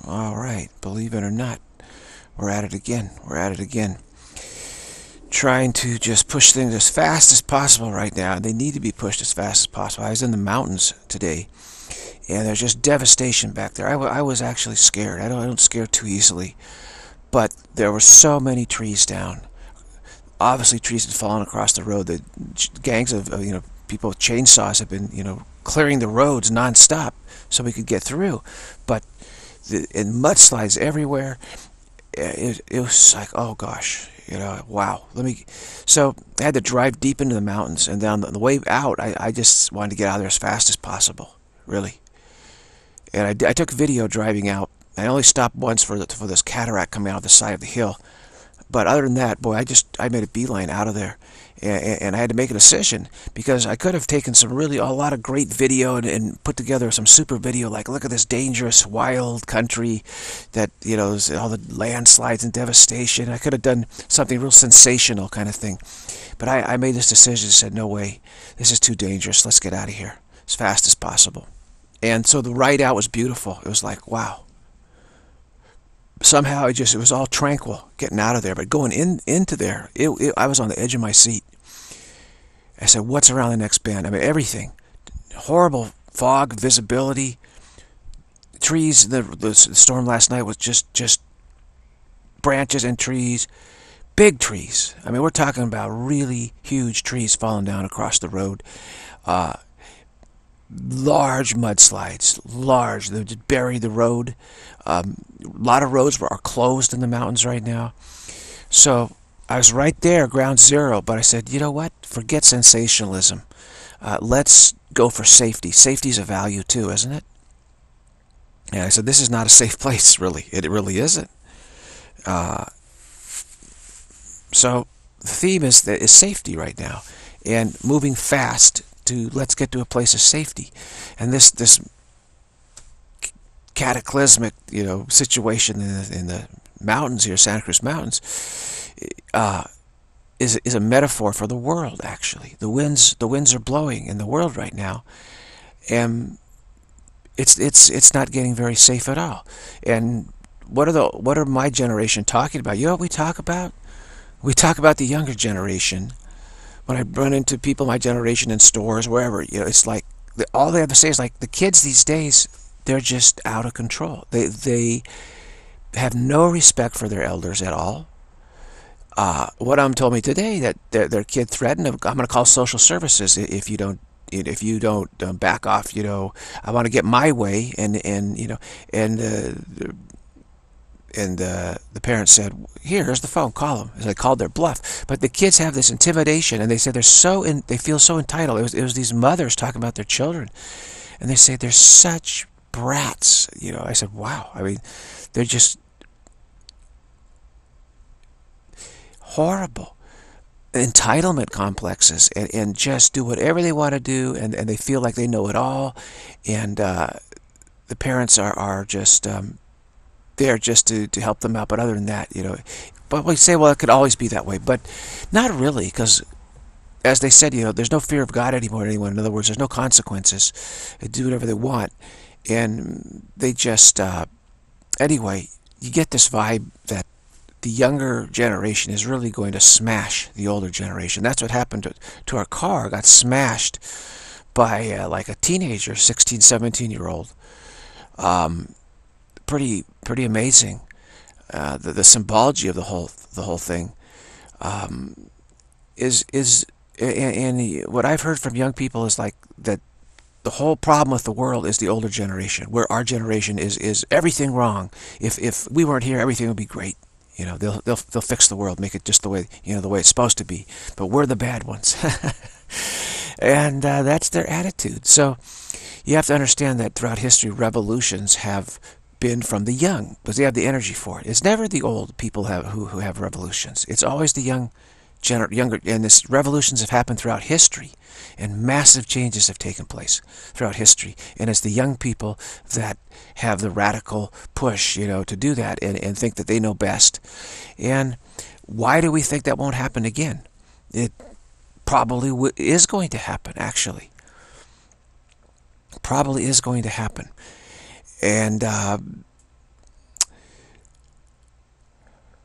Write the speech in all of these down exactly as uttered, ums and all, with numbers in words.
All right, believe it or not, we're at it again. We're at it again. Trying to just push things as fast as possible right now. They need to be pushed as fast as possible. I was in the mountains today, and there's just devastation back there. I, w I was actually scared. I don't, I don't scare too easily, but there were so many trees down. Obviously, trees had fallen across the road. The gangs of, you know, people with chainsaws have been, you know, clearing the roads nonstop so we could get through. But the, and mudslides everywhere. It, it was like, oh gosh, you know, wow. Let me. So I had to drive deep into the mountains, and down the, the way out, I, I just wanted to get out of there as fast as possible, really. And I, I took video driving out. I only stopped once for the, for this cataract coming out of the side of the hill. But other than that, boy, I just I made a beeline out of there, and, and I had to make a decision because I could have taken some really a lot of great video and, and put together some super video, like look at this dangerous wild country that, you know, there's all the landslides and devastation. I could have done something real sensational kind of thing, but I, I made this decision and said, no way, this is too dangerous. Let's get out of here as fast as possible. And so the ride out was beautiful. It was like, wow. Somehow it just it was all tranquil getting out of there, but going in into there, it, it, I was on the edge of my seat. I said, "What's around the next bend?" I mean, everything, horrible fog, visibility, trees. The, the storm last night was just just branches and trees, big trees. I mean, we're talking about really huge trees falling down across the road. Uh, large mudslides, large. They just buried the road. Um, a lot of roads are closed in the mountains right now. So I was right there, ground zero, but I said, you know what? Forget sensationalism. Uh, let's go for safety. Safety is a value too, isn't it? And I said, this is not a safe place, really. It really isn't. Uh, so the theme is, that is safety right now, and moving fast to let's get to a place of safety. And this this cataclysmic, you know, situation in the, in the mountains here, Santa Cruz Mountains, uh, is is a metaphor for the world. Actually, the winds the winds are blowing in the world right now, and it's it's it's not getting very safe at all. And what are the what are my generation talking about? You know what we talk about? We talk about the younger generation. When I run into people my generation in stores, wherever, you know, it's like all they have to say is like the kids these days. They're just out of control. They they have no respect for their elders at all. Uh, one of them told me today that their, their kid threatened, I'm going to call social services if you don't if you don't um, back off. You know, I want to get my way, and and you know, and uh, and uh, the parents said, here, here's the phone, call them. And they called their bluff. But the kids have this intimidation, and they said they're so in, they feel so entitled. It was it was these mothers talking about their children, and they say they're such brats, you know. I said, wow. I mean, they're just horrible entitlement complexes, and, and just do whatever they want to do, and, and they feel like they know it all, and uh, the parents are, are just um, there just to, to help them out. But other than that, you know, but we say, well, it could always be that way, but not really, because as they said, you know, there's no fear of God anymore to anyone. In other words, there's no consequences. They do whatever they want. And they just, uh, anyway, you get this vibe that the younger generation is really going to smash the older generation. That's what happened to, to our car. It got smashed by uh, like a teenager, sixteen, seventeen year old. Um, pretty, pretty amazing. Uh, the, the symbology of the whole, the whole thing um, is, is, and, and what I've heard from young people is like that. The whole problem with the world is the older generation, where our generation is is everything wrong. If if we weren't here, everything would be great. You know, they'll they'll they'll fix the world, make it just the way, you know, the way it's supposed to be. But we're the bad ones, and uh, that's their attitude. So you have to understand that throughout history, revolutions have been from the young because they have the energy for it. It's never the old people have who who have revolutions. It's always the young, gener younger, and this revolutions have happened throughout history. And massive changes have taken place throughout history. And it's the young people that have the radical push, you know, to do that and, and think that they know best. And why do we think that won't happen again? It probably w is going to happen, actually. Probably is going to happen. And uh,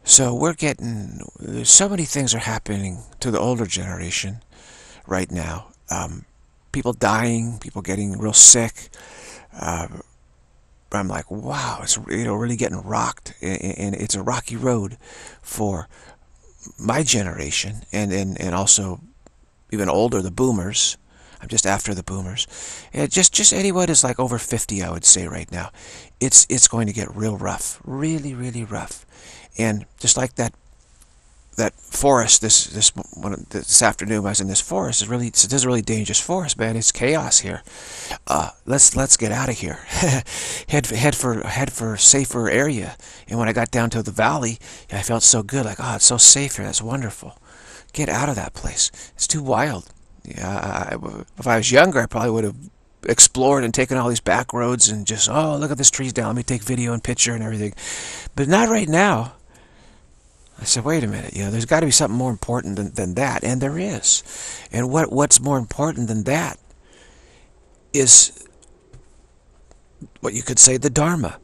So we're getting, so many things are happening to the older generation right now. Um, people dying, people getting real sick. Uh, I'm like, wow, it's, you know, really getting rocked, and it's a rocky road for my generation, and, and, and also even older, the boomers. I'm just after the boomers. And just just anyone is like over fifty, I would say right now. It's it's going to get real rough, really, really rough. And just like that that forest this this one this afternoon, I was in this forest. It's really this is a really dangerous forest, man. It's chaos here. Uh, let's let's get out of here. head head for head for safer area. And when I got down to the valley, I felt so good. Like, oh, it's so safe here. That's wonderful. Get out of that place. It's too wild. Yeah, I, if I was younger, I probably would have explored and taken all these back roads and just, oh, look at this tree's down. Let me take video and picture and everything. But not right now. I said, wait a minute, you know, there's got to be something more important than, than that, and there is. And what what's more important than that is what you could say the Dharma.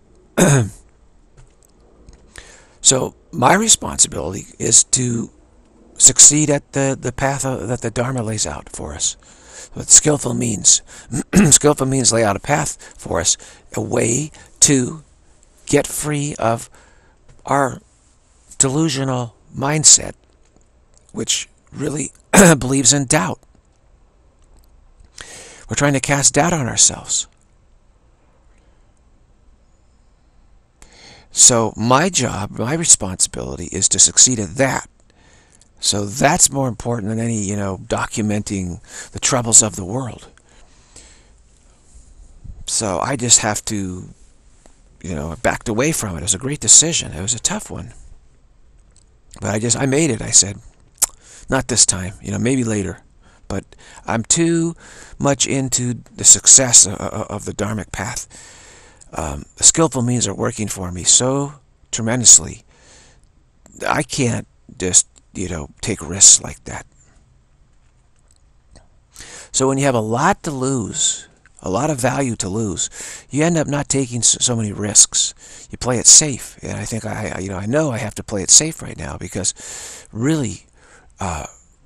So my responsibility is to succeed at the, the path of, that the Dharma lays out for us. What skillful means. Skillful means lay out a path for us, a way to get free of our delusional mindset, which really believes in doubt. We're trying to cast doubt on ourselves. So my job, my responsibility is to succeed at that. So that's more important than any, you know, documenting the troubles of the world. So I just have to, you know, I backed away from it. It was a great decision. It was a tough one. But I just, I made it. I said, not this time, you know, maybe later. But I'm too much into the success of, of the Dharmic path. Um, the skillful means are working for me so tremendously. I can't just, you know, take risks like that. So when you have a lot to lose, a lot of value to lose, you end up not taking so many risks. You play it safe, and I think I, you know, I know I have to play it safe right now because, really, uh,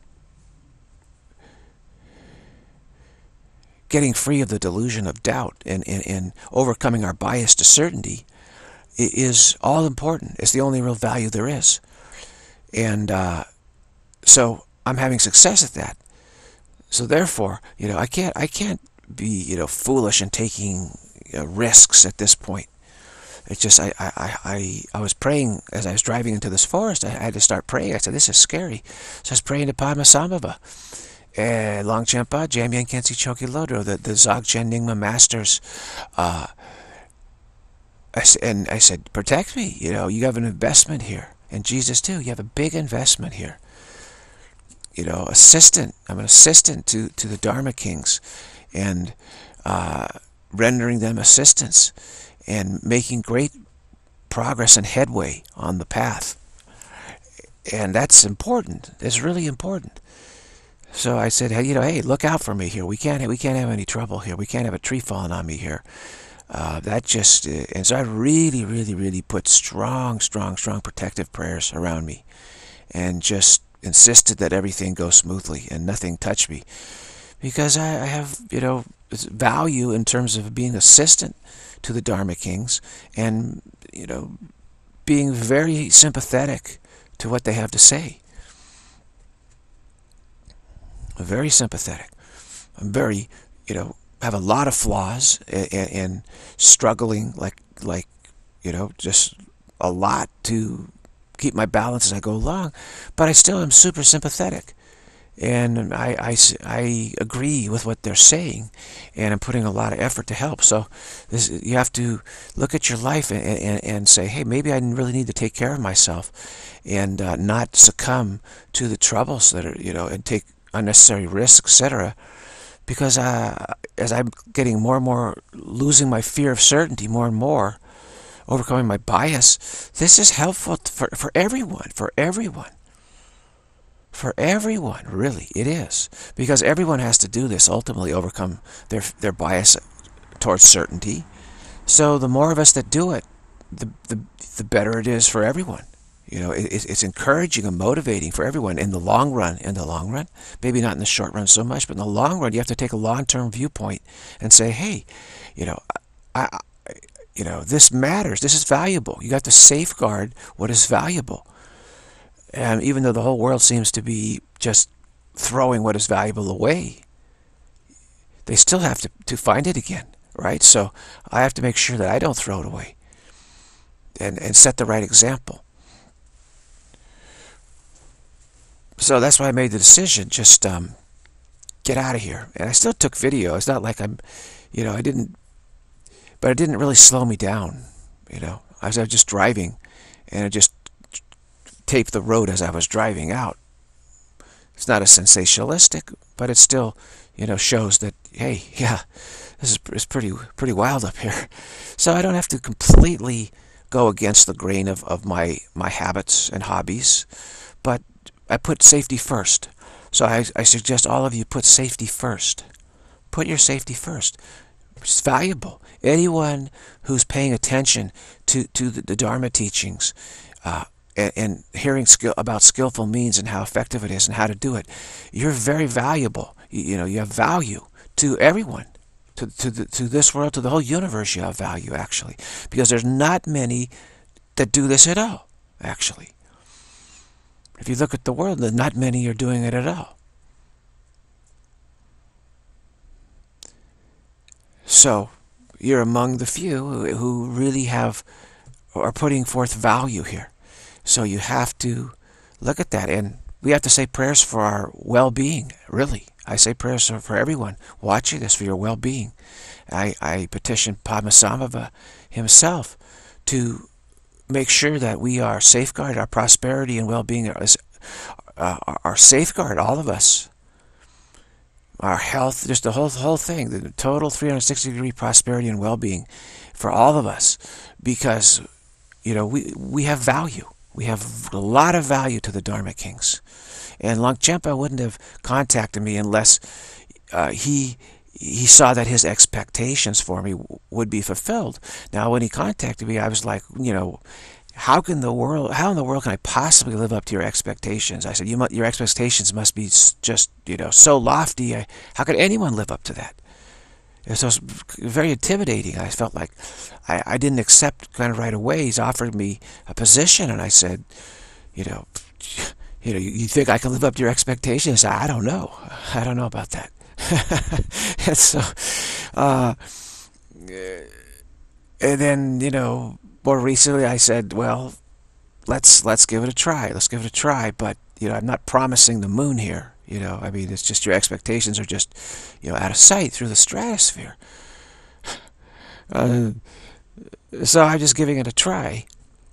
getting free of the delusion of doubt and, and, and overcoming our bias to certainty is all important. It's the only real value there is. And uh, so I'm having success at that. So therefore, you know, I can't I can't be, you know, foolish and taking, you know, risks at this point. It's just I I I I was praying as I was driving into this forest. I had to start praying. I said, this is scary. So I was praying to Padmasambhava, eh, Longchenpa, Jamyang Khyentse Chokyi Lodro, the the Dzogchen Nyingma masters. Uh, I, and I said, protect me. You know, you have an investment here. And Jesus too, you have a big investment here. You know, assistant. I'm an assistant to, to the Dharma kings, and uh, rendering them assistance and making great progress and headway on the path. And that's important. It's really important. So I said, hey, you know, hey, look out for me here. We can't, we can't have any trouble here. We can't have a tree falling on me here. Uh, that just, uh, and so I really, really, really put strong, strong, strong protective prayers around me, and just insisted that everything go smoothly and nothing touch me, because I, I have, you know, value in terms of being assistant to the Dharma kings, and, you know, being very sympathetic to what they have to say. I'm very sympathetic. I'm very, you know, have a lot of flaws and, and struggling like like you know, just a lot to keep my balance as I go along, but I still am super sympathetic, and I, I, I agree with what they're saying, and I'm putting a lot of effort to help. So this, you have to look at your life and, and, and say, hey, maybe I really need to take care of myself and uh, not succumb to the troubles that are, you know, and take unnecessary risks, et cetera. Because uh, as I'm getting more and more, losing my fear of certainty more and more, overcoming my bias, this is helpful for, for everyone, for everyone. For everyone, really, it is. Because everyone has to do this, ultimately overcome their, their bias towards certainty. So the more of us that do it, the, the, the better it is for everyone. You know, it, it's encouraging and motivating for everyone in the long run. In the long run, maybe not in the short run so much, but in the long run, you have to take a long-term viewpoint and say, hey, you know, I, I, you know, this matters. This is valuable. You got to safeguard what is valuable. And even though the whole world seems to be just throwing what is valuable away, they still have to, to find it again, right? So I have to make sure that I don't throw it away and, and set the right example. So that's why I made the decision, just um, get out of here. And I still took video. It's not like I'm, you know, I didn't, but it didn't really slow me down, you know. I was, I was just driving, and I just taped the road as I was driving out. It's not as sensationalistic, but it still, you know, shows that, hey, yeah, this is it's pretty pretty wild up here. So I don't have to completely go against the grain of, of my, my habits and hobbies, but I put safety first. So I, I suggest all of you put safety first. Put your safety first. It's valuable. Anyone who's paying attention to, to the, the Dharma teachings uh, and, and hearing skill, about skillful means and how effective it is and how to do it, you're very valuable. You, you know, you have value to everyone. To, to, the, to this world, to the whole universe, you have value, actually. Because there's not many that do this at all, actually. If you look at the world, not many are doing it at all. So, you're among the few who really have, are putting forth value here. So you have to look at that. And we have to say prayers for our well-being, really. I say prayers for everyone watching this, for your well-being. I, I petition Padmasambhava himself to make sure that we are safeguarded, our prosperity and well-being are, uh, are safeguarded, all of us. Our health, just the whole whole thing, the total three hundred sixty degree prosperity and well-being for all of us, because, you know, we we have value. We have a lot of value to the Dharma Kings. And Longchenpa wouldn't have contacted me unless uh, he he saw that his expectations for me would be fulfilled. Now, when he contacted me, I was like, you know, how can the world, how in the world can I possibly live up to your expectations? I said, you mu your expectations must be just, you know, so lofty. I, how could anyone live up to that? It was very intimidating. I felt like I, I didn't accept kind of right away. He's offered me a position, and I said, you know, you know, you, you think I can live up to your expectations? I don't know. I don't know about that. And so, uh, and then, you know, more recently I said, well, let's let's give it a try. Let's give it a try. But, you know, I'm not promising the moon here. You know, I mean, it's just your expectations are just, you know, out of sight through the stratosphere. Uh, so I'm just giving it a try.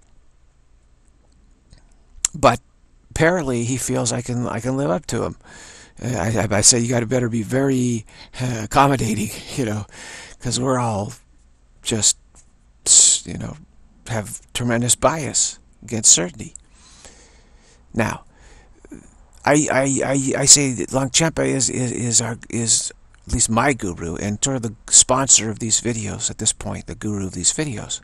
But apparently he feels I can I can live up to him. I, I, I say you got to better be very uh, accommodating, you know, because we're all just, you know, have tremendous bias against certainty. Now, I I I, I say that Longchenpa is is is our is at least my guru and sort of the sponsor of these videos at this point, the guru of these videos.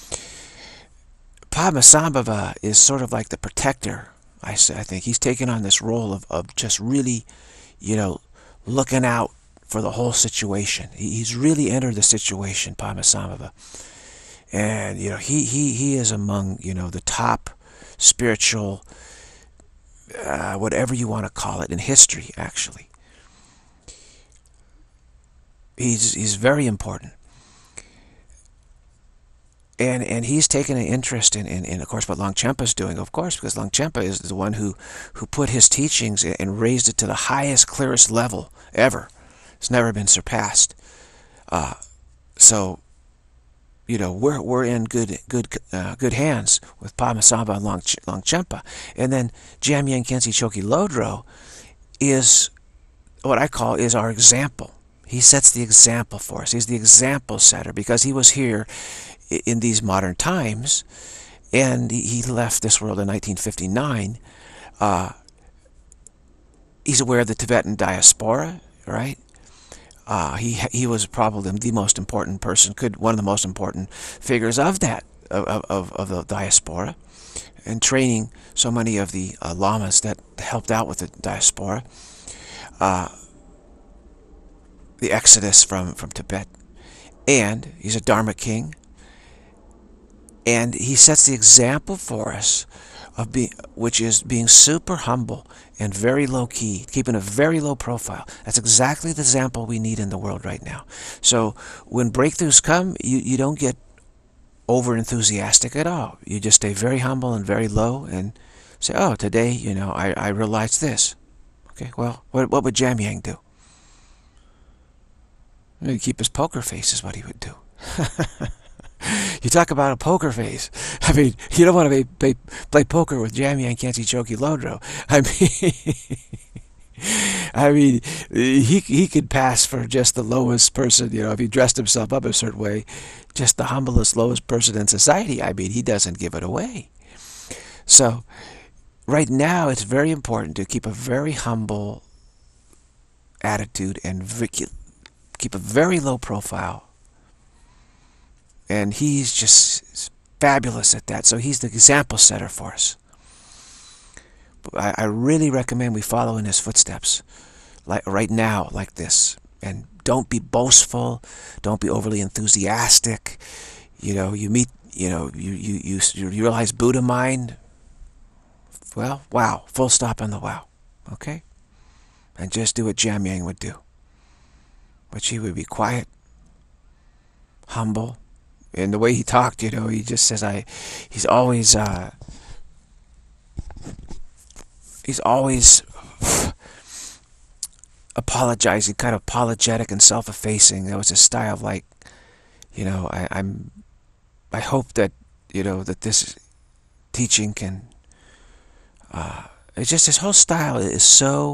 Padmasambhava is sort of like the protector. I say I think he's taken on this role of of just really, you know, looking out for the whole situation. He, he's really entered the situation, Padmasambhava, and you know he he he is among, you know, the top spiritual, Uh, whatever you want to call it, in history, actually. He's, he's very important. And and he's taken an interest in, in, in, of course, what Longchenpa's doing, of course, because Longchenpa is the one who, who put his teachings and raised it to the highest, clearest level ever. It's never been surpassed. Uh, so, you know, we're we're in good good uh, good hands with Padmasambhava and Long, Longchenpa. And then Jamyang Khyentse Chokyi Lodro is what I call is our example. He sets the example for us. He's the example setter because he was here in these modern times, and he left this world in nineteen fifty-nine. Uh, he's aware of the Tibetan diaspora, right? Uh, he he was probably the most important person, could one of the most important figures of that of of, of the diaspora, and training so many of the uh, lamas that helped out with the diaspora, uh, the exodus from, from Tibet. And he's a Dharma king, and he sets the example for us of being, which is being super humble and very low key, keeping a very low profile. That's exactly the example we need in the world right now. So when breakthroughs come, you, you don't get over enthusiastic at all. You just stay very humble and very low and say, oh, today, you know, I, I realized this. Okay, well, what, what would Jamyang do? He'd keep his poker face is what he would do. You talk about a poker face. I mean, you don't want to play, play, play poker with Jamyang Khyentse Chokyi Lodro. I mean, I mean, he he could pass for just the lowest person. You know, if he dressed himself up a certain way, just the humblest, lowest person in society. I mean, he doesn't give it away. So, right now, it's very important to keep a very humble attitude and keep a very low profile. And he's just fabulous at that. So he's the example setter for us. I, I really recommend we follow in his footsteps, like right now, like this. And don't be boastful. Don't be overly enthusiastic. You know, you meet, you know, you you you, you realize Buddha mind. Well, wow, full stop on the wow. Okay, and just do what Jamyang would do. Which he would be quiet, humble. And the way he talked, you know, he just says, I, he's always, uh, he's always apologizing, kind of apologetic and self-effacing. That was his style, like, you know, I, I'm, I hope that, you know, that this teaching can, uh, it's just, his whole style is so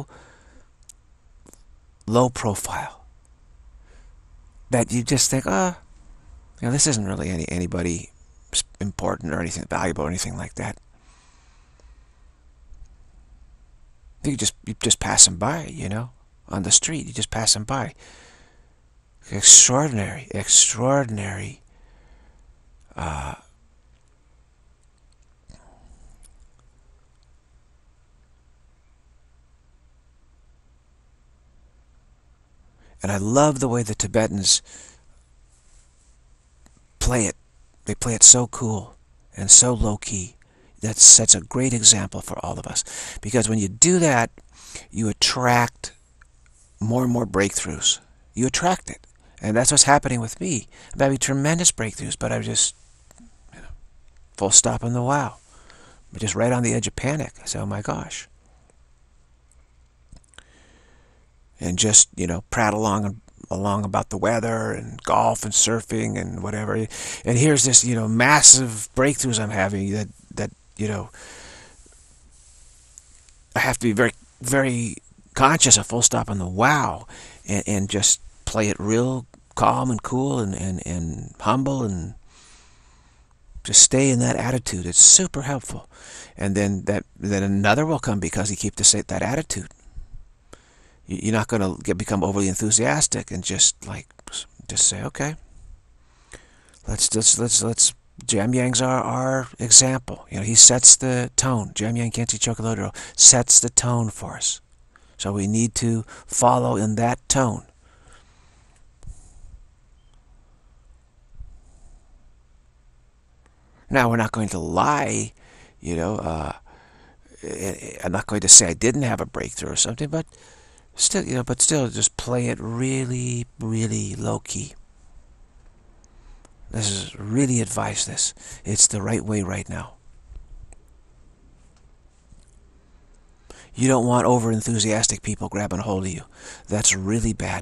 low profile that you just think, oh, you know, this isn't really any anybody important or anything valuable or anything like that. You just you just pass him by, you know, on the street. You just pass him by. Extraordinary, extraordinary. Uh, and I love the way the Tibetans play it. They play it so cool and so low-key. That sets a great example for all of us. Because when you do that, you attract more and more breakthroughs. You attract it. And that's what's happening with me. I'm having tremendous breakthroughs, but I'm just, you know, full stop on the wow. I'm just right on the edge of panic. I say, oh my gosh. And just, you know, prattle along and along about the weather and golf and surfing and whatever. And here's this, you know, massive breakthroughs I'm having that, that you know, I have to be very, very conscious of full stop on the wow and, and just play it real calm and cool and, and, and humble and just stay in that attitude. It's super helpful. And then that then another will come because you keep the, that attitude. You're not going to get become overly enthusiastic and just like just say, okay, let's let's let's let's. Jamyang's our our example. You know, he sets the tone. Jamyang Khyentse Chokyi Lodro sets the tone for us. So we need to follow in that tone. Now we're not going to lie. You know, uh, I'm not going to say I didn't have a breakthrough or something, but. Still, you know, but still, just play it really, really low-key. This is really advise this. It's the right way right now. You don't want over-enthusiastic people grabbing a hold of you. That's really bad.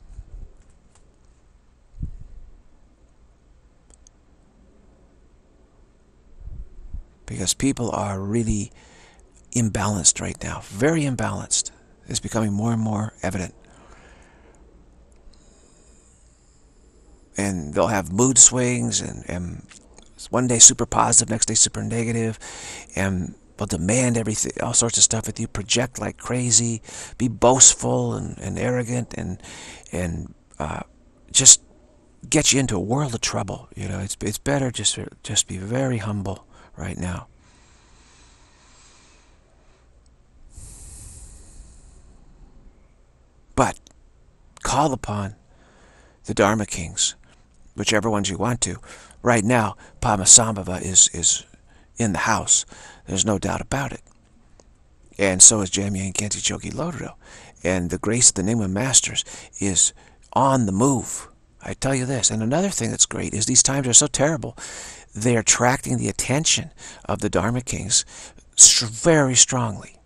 Because people are really imbalanced right now. Very imbalanced. It's becoming more and more evident. And they'll have mood swings, and, and one day super positive, next day super negative, and they'll demand everything, all sorts of stuff with you, project like crazy, be boastful and, and arrogant, and and uh, just get you into a world of trouble. You know, it's it's better just just be very humble right now. But call upon the Dharma Kings, whichever ones you want to. Right now, Padmasambhava is, is in the house. There's no doubt about it. And so is Jamyang Khyentse Chogi Lodro. And the grace of the Nyingma Masters is on the move. I tell you this. And another thing that's great is these times are so terrible. They're attracting the attention of the Dharma Kings very strongly.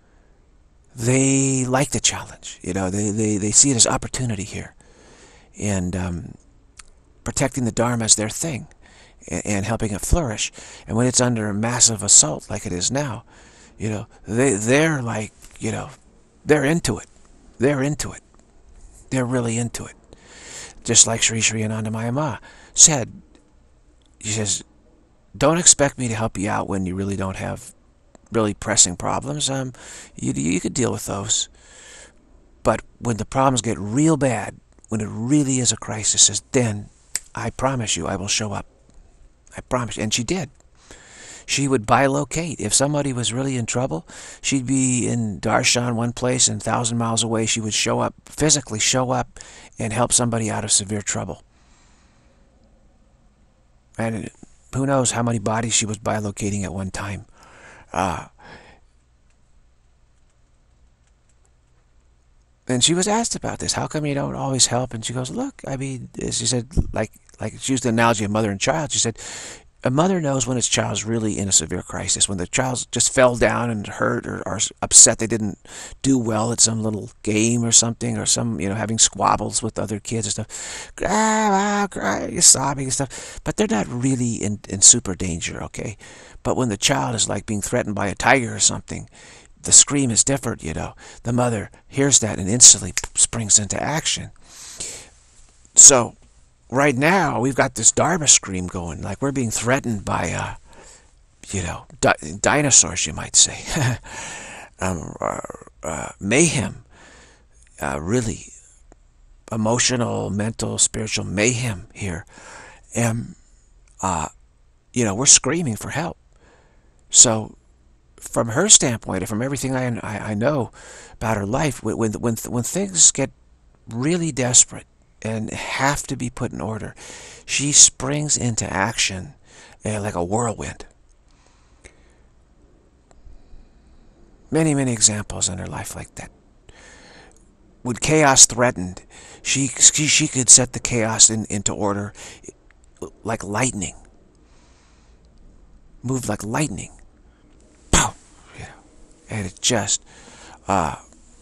They like the challenge. You know, they, they, they see it as opportunity here. And um, protecting the Dharma is their thing. And, and helping it flourish. And when it's under a massive assault like it is now, you know, they, they're like, you know, they're into it. They're into it. They're really into it. Just like Sri Sri Anandamaya Ma said, he says, don't expect me to help you out when you really don't have really pressing problems. Um, you, you could deal with those. But when the problems get real bad, when it really is a crisis, then I promise you I will show up. I promise. And she did. She would bilocate. If somebody was really in trouble, she'd be in Darshan one place and a thousand miles away. She would show up, physically show up, and help somebody out of severe trouble. And who knows how many bodies she was bilocating at one time. Uh, and she was asked about this. How come you don't always help? And she goes, look, I mean, she said, like, like she used the analogy of mother and child. She said, a mother knows when its child's really in a severe crisis, when the child just fell down and hurt or, or upset they didn't do well at some little game or something, or some, you know, having squabbles with other kids and stuff. Ah, ah, cry, sobbing and stuff. But they're not really in, in super danger, okay? But when the child is like being threatened by a tiger or something, the scream is different, you know. The mother hears that and instantly springs into action. So right now, we've got this Dharma scream going, like we're being threatened by, uh, you know, di dinosaurs, you might say. um, uh, uh, mayhem, uh, really emotional, mental, spiritual mayhem here. And, uh, you know, we're screaming for help. So from her standpoint, and from everything I, I, I know about her life, when, when, when things get really desperate, and have to be put in order, she springs into action uh, like a whirlwind. Many, many examples in her life like that. When chaos threatened, she she, she could set the chaos in, into order like lightning. Moved like lightning. Pow! Yeah. And it just uh,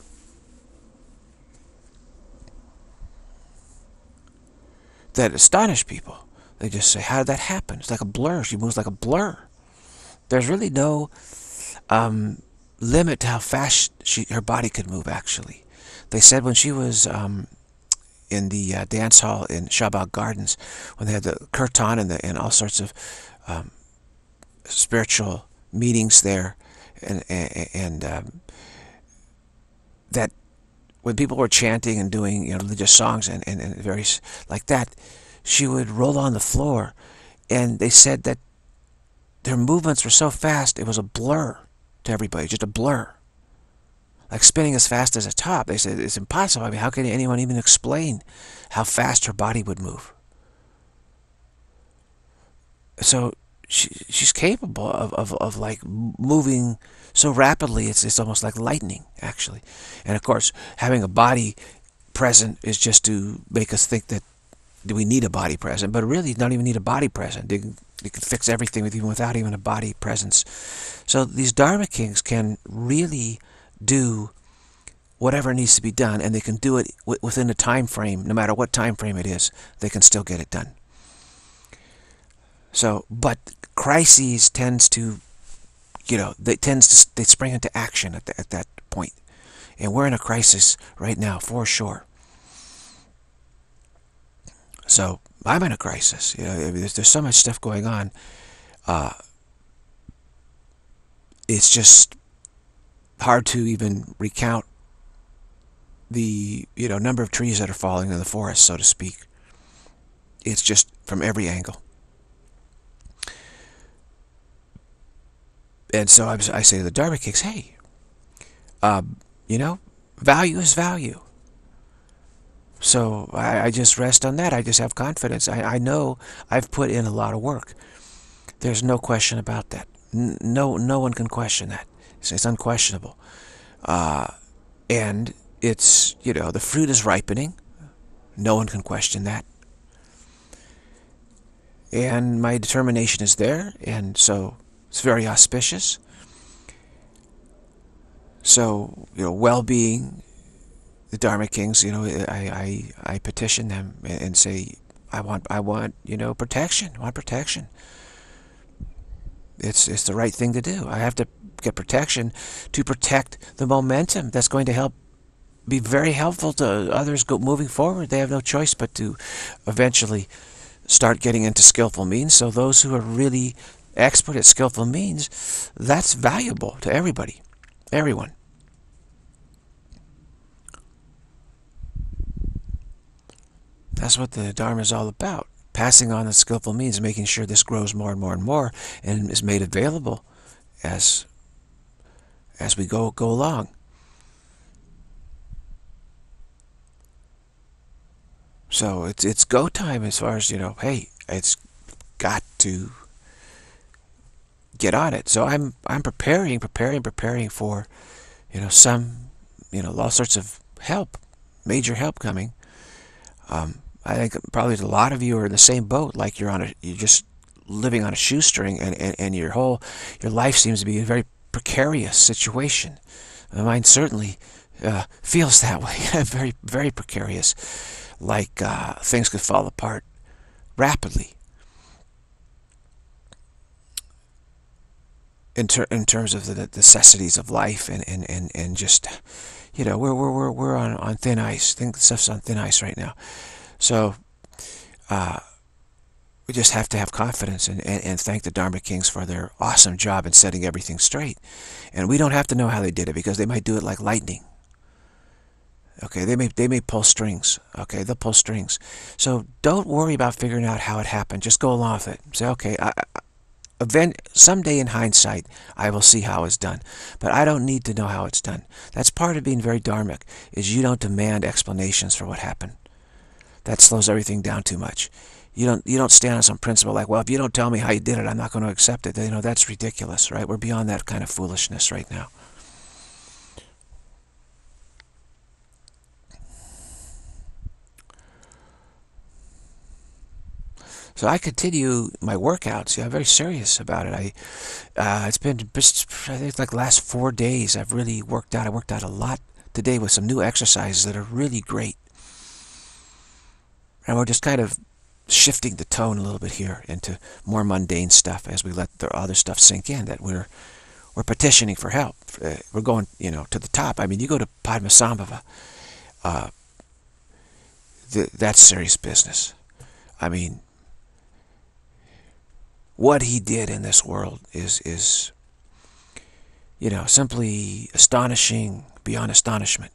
that astonish people. They just say, how did that happen? It's like a blur. She moves like a blur. There's really no um, limit to how fast she, her body could move, actually. They said when she was um, in the uh, dance hall in Shahbag Gardens, when they had the kirtan and, the, and all sorts of um, spiritual meetings there, and, and, and um, that when people were chanting and doing, you know, religious songs and, and, and various like that, she would roll on the floor, and they said that their movements were so fast it was a blur to everybody, just a blur, like spinning as fast as a top. They said it's impossible. I mean, how can anyone even explain how fast her body would move? So she, she's capable of, of, of like moving so rapidly, it's, it's almost like lightning, actually. And of course, having a body present is just to make us think that do we need a body present, but really you don't even need a body present. You can, you can fix everything with even without even a body presence. So these Dharma Kings can really do whatever needs to be done, and they can do it within a time frame. No matter what time frame it is, they can still get it done. So, but crises tends to, you know, they tends to they spring into action at, the, at that point, and we're in a crisis right now for sure. So I'm in a crisis. You know, I mean, there's, there's so much stuff going on. Uh, it's just hard to even recount the, you know, number of trees that are falling in the forest, so to speak. It's just from every angle. And so I, I say to the Dharma Kings, hey, um, you know, value is value. So I, I just rest on that. I just have confidence. I, I know I've put in a lot of work. There's no question about that. N no, no one can question that. It's, it's unquestionable. Uh, and it's, you know, the fruit is ripening. No one can question that. And my determination is there, and so it's very auspicious. So, you know, well-being, the Dharma Kings, you know, I, I, I petition them and say, I want, I want, you know, protection. I want protection. It's, it's the right thing to do. I have to get protection to protect the momentum that's going to help be very helpful to others go moving forward. They have no choice but to eventually start getting into skillful means. So those who are really expert at skillful means, that's valuable to everybody, everyone. That's what the Dharma is all about. Passing on the skillful means, making sure this grows more and more and more and is made available as as we go go along. So it's it's go time as far as, you know, hey, it's got to get on it. So I'm I'm preparing, preparing, preparing for, you know, some, you know, all sorts of help, major help coming. Um, I think probably a lot of you are in the same boat, like you're on a, you're just living on a shoestring, and, and, and your whole, your life seems to be a very precarious situation. Mine certainly uh, feels that way, very, very precarious, like uh, things could fall apart rapidly. In, ter in terms of the necessities of life, and, and, and, and just, you know, we're, we're, we're, we're on, on thin ice. I think stuff's on thin ice right now. So uh, we just have to have confidence and, and, and thank the Dharma Kings for their awesome job in setting everything straight. And we don't have to know how they did it, because they might do it like lightning. Okay, they may, they may pull strings. Okay, they'll pull strings. So don't worry about figuring out how it happened. Just go along with it. Say, okay, I, I, event, someday in hindsight, I will see how it's done. But I don't need to know how it's done. That's part of being very dharmic, is you don't demand explanations for what happened. That slows everything down too much. You don't you don't stand on some principle like, well, if you don't tell me how you did it, I'm not going to accept it. You know, that's ridiculous, right? We're beyond that kind of foolishness right now. So I continue my workouts. Yeah, I'm very serious about it. I uh, it's been I think like the last four days I've really worked out. I worked out a lot today with some new exercises that are really great. And we're just kind of shifting the tone a little bit here into more mundane stuff as we let the other stuff sink in, that we're we're petitioning for help. Uh, we're going, you know, to the top. I mean, you go to Padmasambhava, uh, th that's serious business. I mean, what he did in this world is, is, you know, simply astonishing beyond astonishment.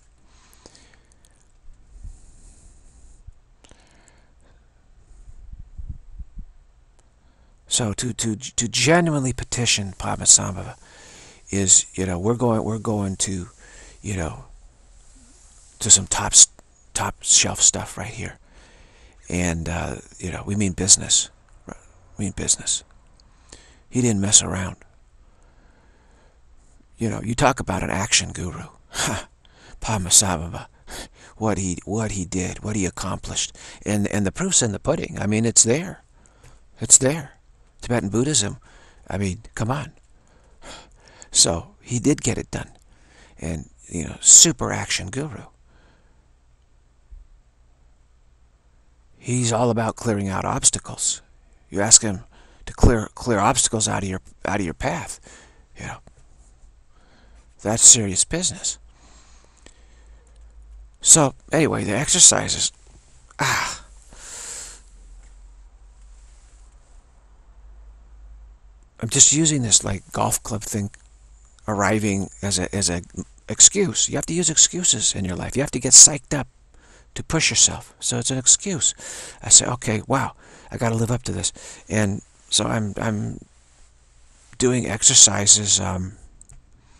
So to to to genuinely petition Padmasambhava is, you know, we're going we're going to, you know, to some top top shelf stuff right here, and uh, you know, we mean business. We mean business. He didn't mess around. You know, you talk about an action guru, Padmasambhava, what he what he did, what he accomplished, and and the proof's in the pudding. I mean, it's there. It's there. Tibetan Buddhism, I mean, come on. So he did get it done, and, you know, super action guru. He's all about clearing out obstacles. You ask him to clear clear obstacles out of your out of your path, you know, that's serious business. So anyway, the exercises. Ah. I'm just using this like golf club thing, arriving as a as a excuse. You have to use excuses in your life. You have to get psyched up to push yourself. So it's an excuse. I say, okay, wow, I got to live up to this, and so I'm I'm doing exercises um,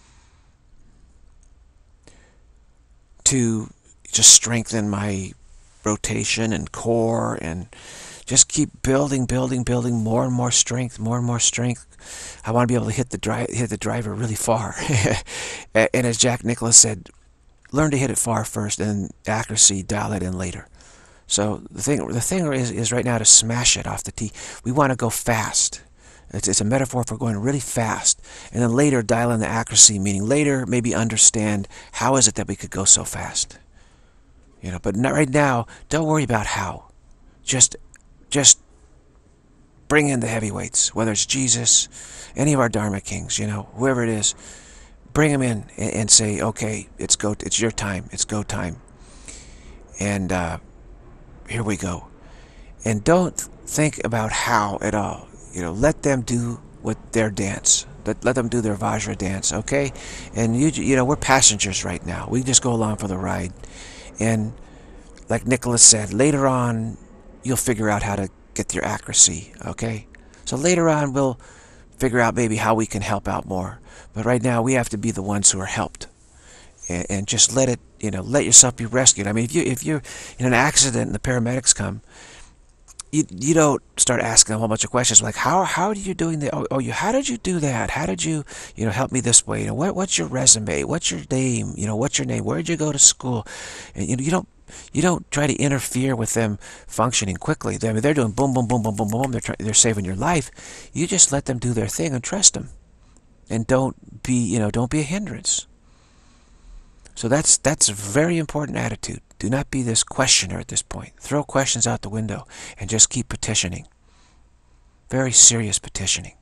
to just strengthen my rotation and core, and just keep building, building, building more and more strength, more and more strength. I want to be able to hit the dri hit the driver really far. And as Jack Nicklaus said, learn to hit it far first, and accuracy, dial it in later. So the thing, the thing is, is right now to smash it off the tee. We want to go fast. It's, it's a metaphor for going really fast. And then later dial in the accuracy, meaning later maybe understand how is it that we could go so fast. You know, but not right now, don't worry about how. Just, just bring in the heavyweights, whether it's Jesus, any of our Dharma kings, you know, whoever it is. Bring them in and, and say, okay, it's go, it's your time, it's go time. And uh, here we go. And don't think about how at all. You know, let them do what their dance. Let, let them do their Vajra dance, okay? And you, you know, we're passengers right now. We just go along for the ride. And like Nicholas said, later on, you'll figure out how to get your accuracy, okay? So later on, we'll figure out maybe how we can help out more. But right now, we have to be the ones who are helped. And, and just let it, you know, let yourself be rescued. I mean, if, you, if you're in an accident and the paramedics come, you, you don't start asking a whole bunch of questions like, how, how are you doing that? Oh, oh, you, how did you do that? How did you, you know, help me this way? You know, what, what's your resume? What's your name? You know, what's your name? Where did you go to school? And, you know, you don't, you don't try to interfere with them functioning quickly. I mean, they're doing boom, boom, boom, boom, boom, boom. They're, try, they're saving your life. You just let them do their thing and trust them. And don't be, you know, don't be a hindrance. So that's, that's a very important attitude. Do not be this questioner at this point. Throw questions out the window and just keep petitioning. Very serious petitioning.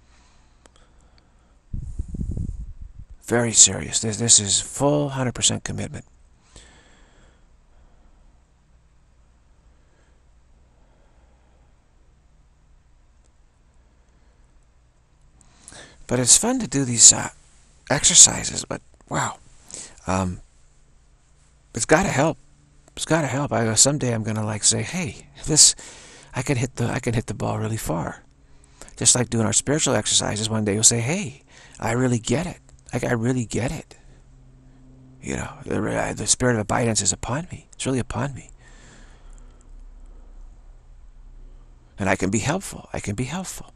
Very serious. This, this is full one hundred percent commitment. But it's fun to do these uh, exercises, but wow. Um, it's got to help. It's got to help. I go, someday I'm going to like say, hey, this, I can hit the, I can hit the ball really far. Just like doing our spiritual exercises, one day you'll say, hey, I really get it. Like, I really get it. You know, the, the spirit of abundance is upon me. It's really upon me. And I can be helpful. I can be helpful.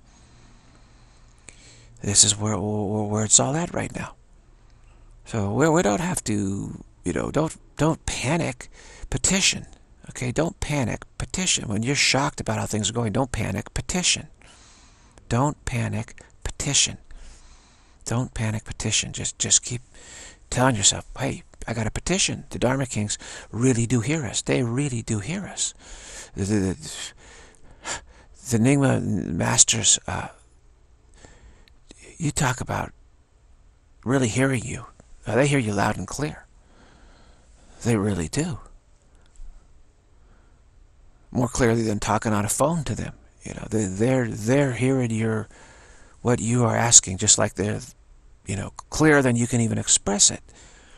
This is where, where, where it's all at right now. So we, we don't have to, you know, don't, don't panic. Petition. Okay, don't panic. Petition. When you're shocked about how things are going, don't panic. Petition. Don't panic. Petition. Don't panic. Petition. Just, just keep telling yourself, hey, I got a petition. The Dharma Kings really do hear us. They really do hear us. The, the, the Nyingma Masters, uh, you talk about really hearing you. Uh, they hear you loud and clear. They really do. More clearly than talking on a phone to them. You know, they, they're they're hearing your what you are asking, just like they're, you know, clearer than you can even express it.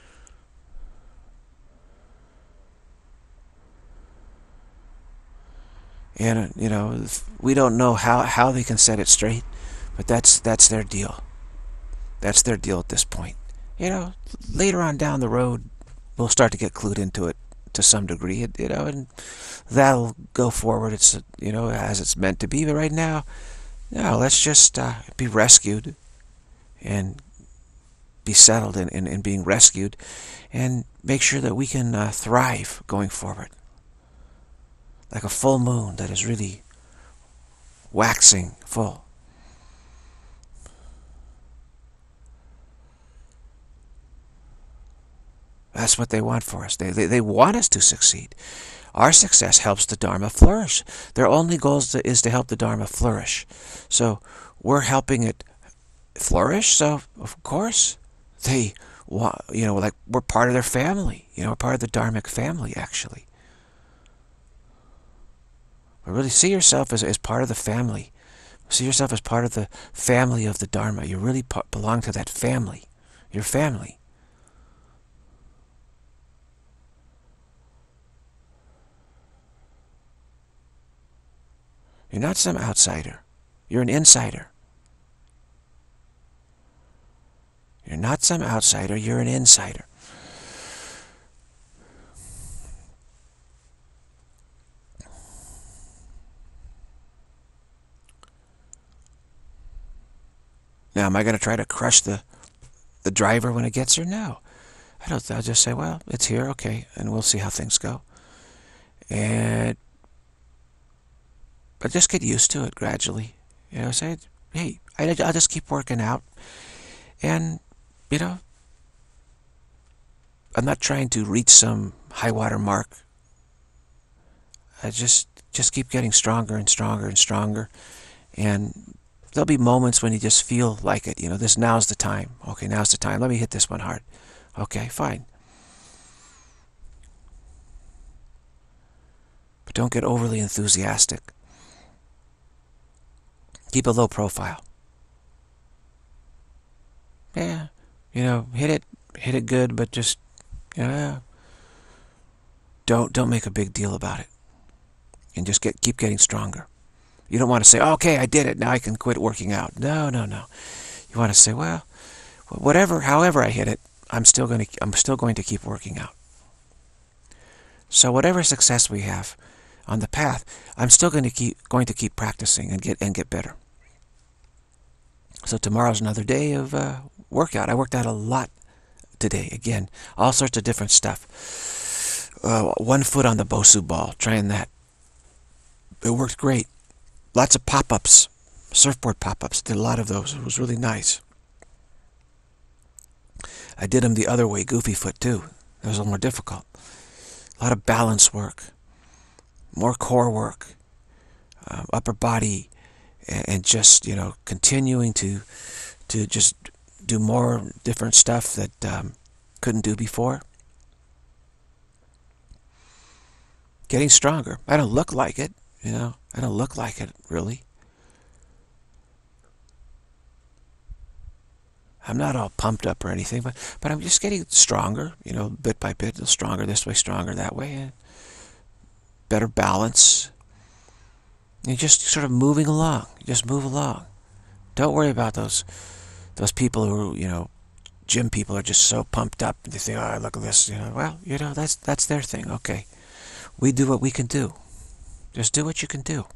And you know, we don't know how how they can set it straight, but that's that's their deal. That's their deal at this point. You know, later on down the road, we'll start to get clued into it to some degree, you know, and that'll go forward. It's, you know, as it's meant to be. But right now, no, let's just uh, be rescued and be settled in, in, in being rescued, and make sure that we can uh, thrive going forward. Like a full moon that is really waxing full. That's what they want for us. They, they, they want us to succeed. Our success helps the Dharma flourish. Their only goal is to, is to help the Dharma flourish. So we're helping it flourish. So, of course, they want, you know, like we're part of their family. You know, we're part of the Dharmic family, actually. But really see yourself as, as part of the family. See yourself as part of the family of the Dharma. You really belong to that family. Your family. You're not some outsider. You're an insider. You're not some outsider. You're an insider. Now, am I going to try to crush the, the driver when it gets here? No. I don't. I'll just say, well, it's here, okay, and we'll see how things go. And but just get used to it gradually. You know, say, hey, I, I'll just keep working out, and you know, I'm not trying to reach some high water mark. I just just keep getting stronger and stronger and stronger, and there'll be moments when you just feel like it. You know, this now's the time. Okay, now's the time. Let me hit this one hard. Okay, fine. But don't get overly enthusiastic. Keep a low profile. Yeah, you know, hit it, hit it good, but just, you know, don't don't make a big deal about it, and just get keep getting stronger. You don't want to say, okay, I did it, now I can quit working out. No, no, no. You want to say, well, whatever, however I hit it, I'm still going to I'm still going to keep working out. So whatever success we have on the path, I'm still going to keep going to keep practicing and get and get better. So tomorrow's another day of uh, workout. I worked out a lot today. Again, all sorts of different stuff. Uh, one foot on the Bosu ball, trying that. It worked great. Lots of pop-ups, surfboard pop-ups. Did a lot of those. It was really nice. I did them the other way, goofy foot too. It was a little more difficult. A lot of balance work, more core work, um, upper body, and, and just, you know, continuing to to just do more different stuff that um, couldn't do before. Getting stronger. I don't look like it, you know. I don't look like it, really. I'm not all pumped up or anything, but, but I'm just getting stronger, you know, bit by bit, stronger this way, stronger that way, and better balance. You're just sort of moving along. You just move along. Don't worry about those those people who, you know, gym people are just so pumped up. They think, oh, look at this, you know. Well, you know, that's that's their thing. Okay, we do what we can do. Just do what you can do.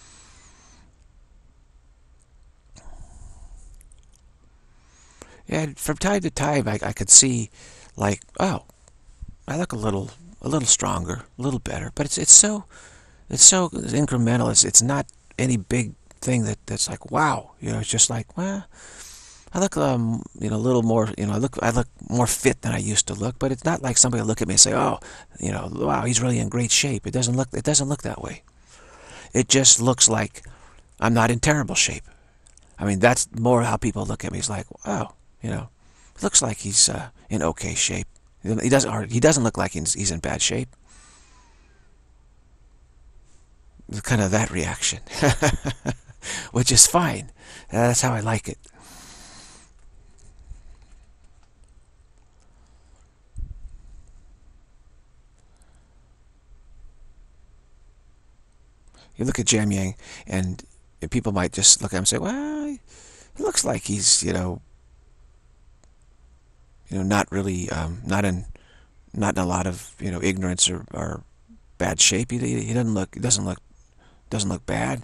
And from time to time, I, I could see, like, oh, I look a little, a little stronger, a little better. But it's it's so, it's so incremental. It's it's not any big thing that that's like, wow. You know, it's just like, well, I look, um, you know, a little more. You know, I look, I look more fit than I used to look. But it's not like somebody will look at me and say, oh, you know, wow, he's really in great shape. It doesn't look, it doesn't look that way. It just looks like I'm not in terrible shape. I mean, that's more how people look at me. It's like, wow. You know, it looks like he's uh, in okay shape. He doesn't. Or he doesn't look like he's, he's in bad shape. It's kind of that reaction, which is fine. That's how I like it. You look at Jamyang, and people might just look at him and say, "Well, it looks like he's, you know." You know, not really, um, not in, not in a lot of, you know, ignorance or, or bad shape. He, he doesn't look, he doesn't look, doesn't look bad.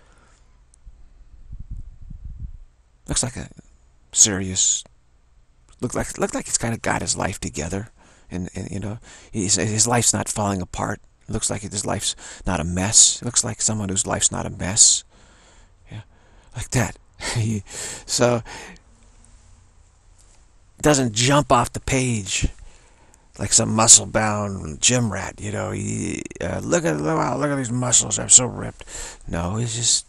Looks like a serious, look like, look like he's kind of got his life together, and, and you know, he's, his life's not falling apart. It looks like his life's not a mess. It looks like someone whose life's not a mess. Yeah, like that. So. Doesn't jump off the page like some muscle-bound gym rat, you know. He, uh, look at wow, look at these muscles, I'm so ripped. No, he's just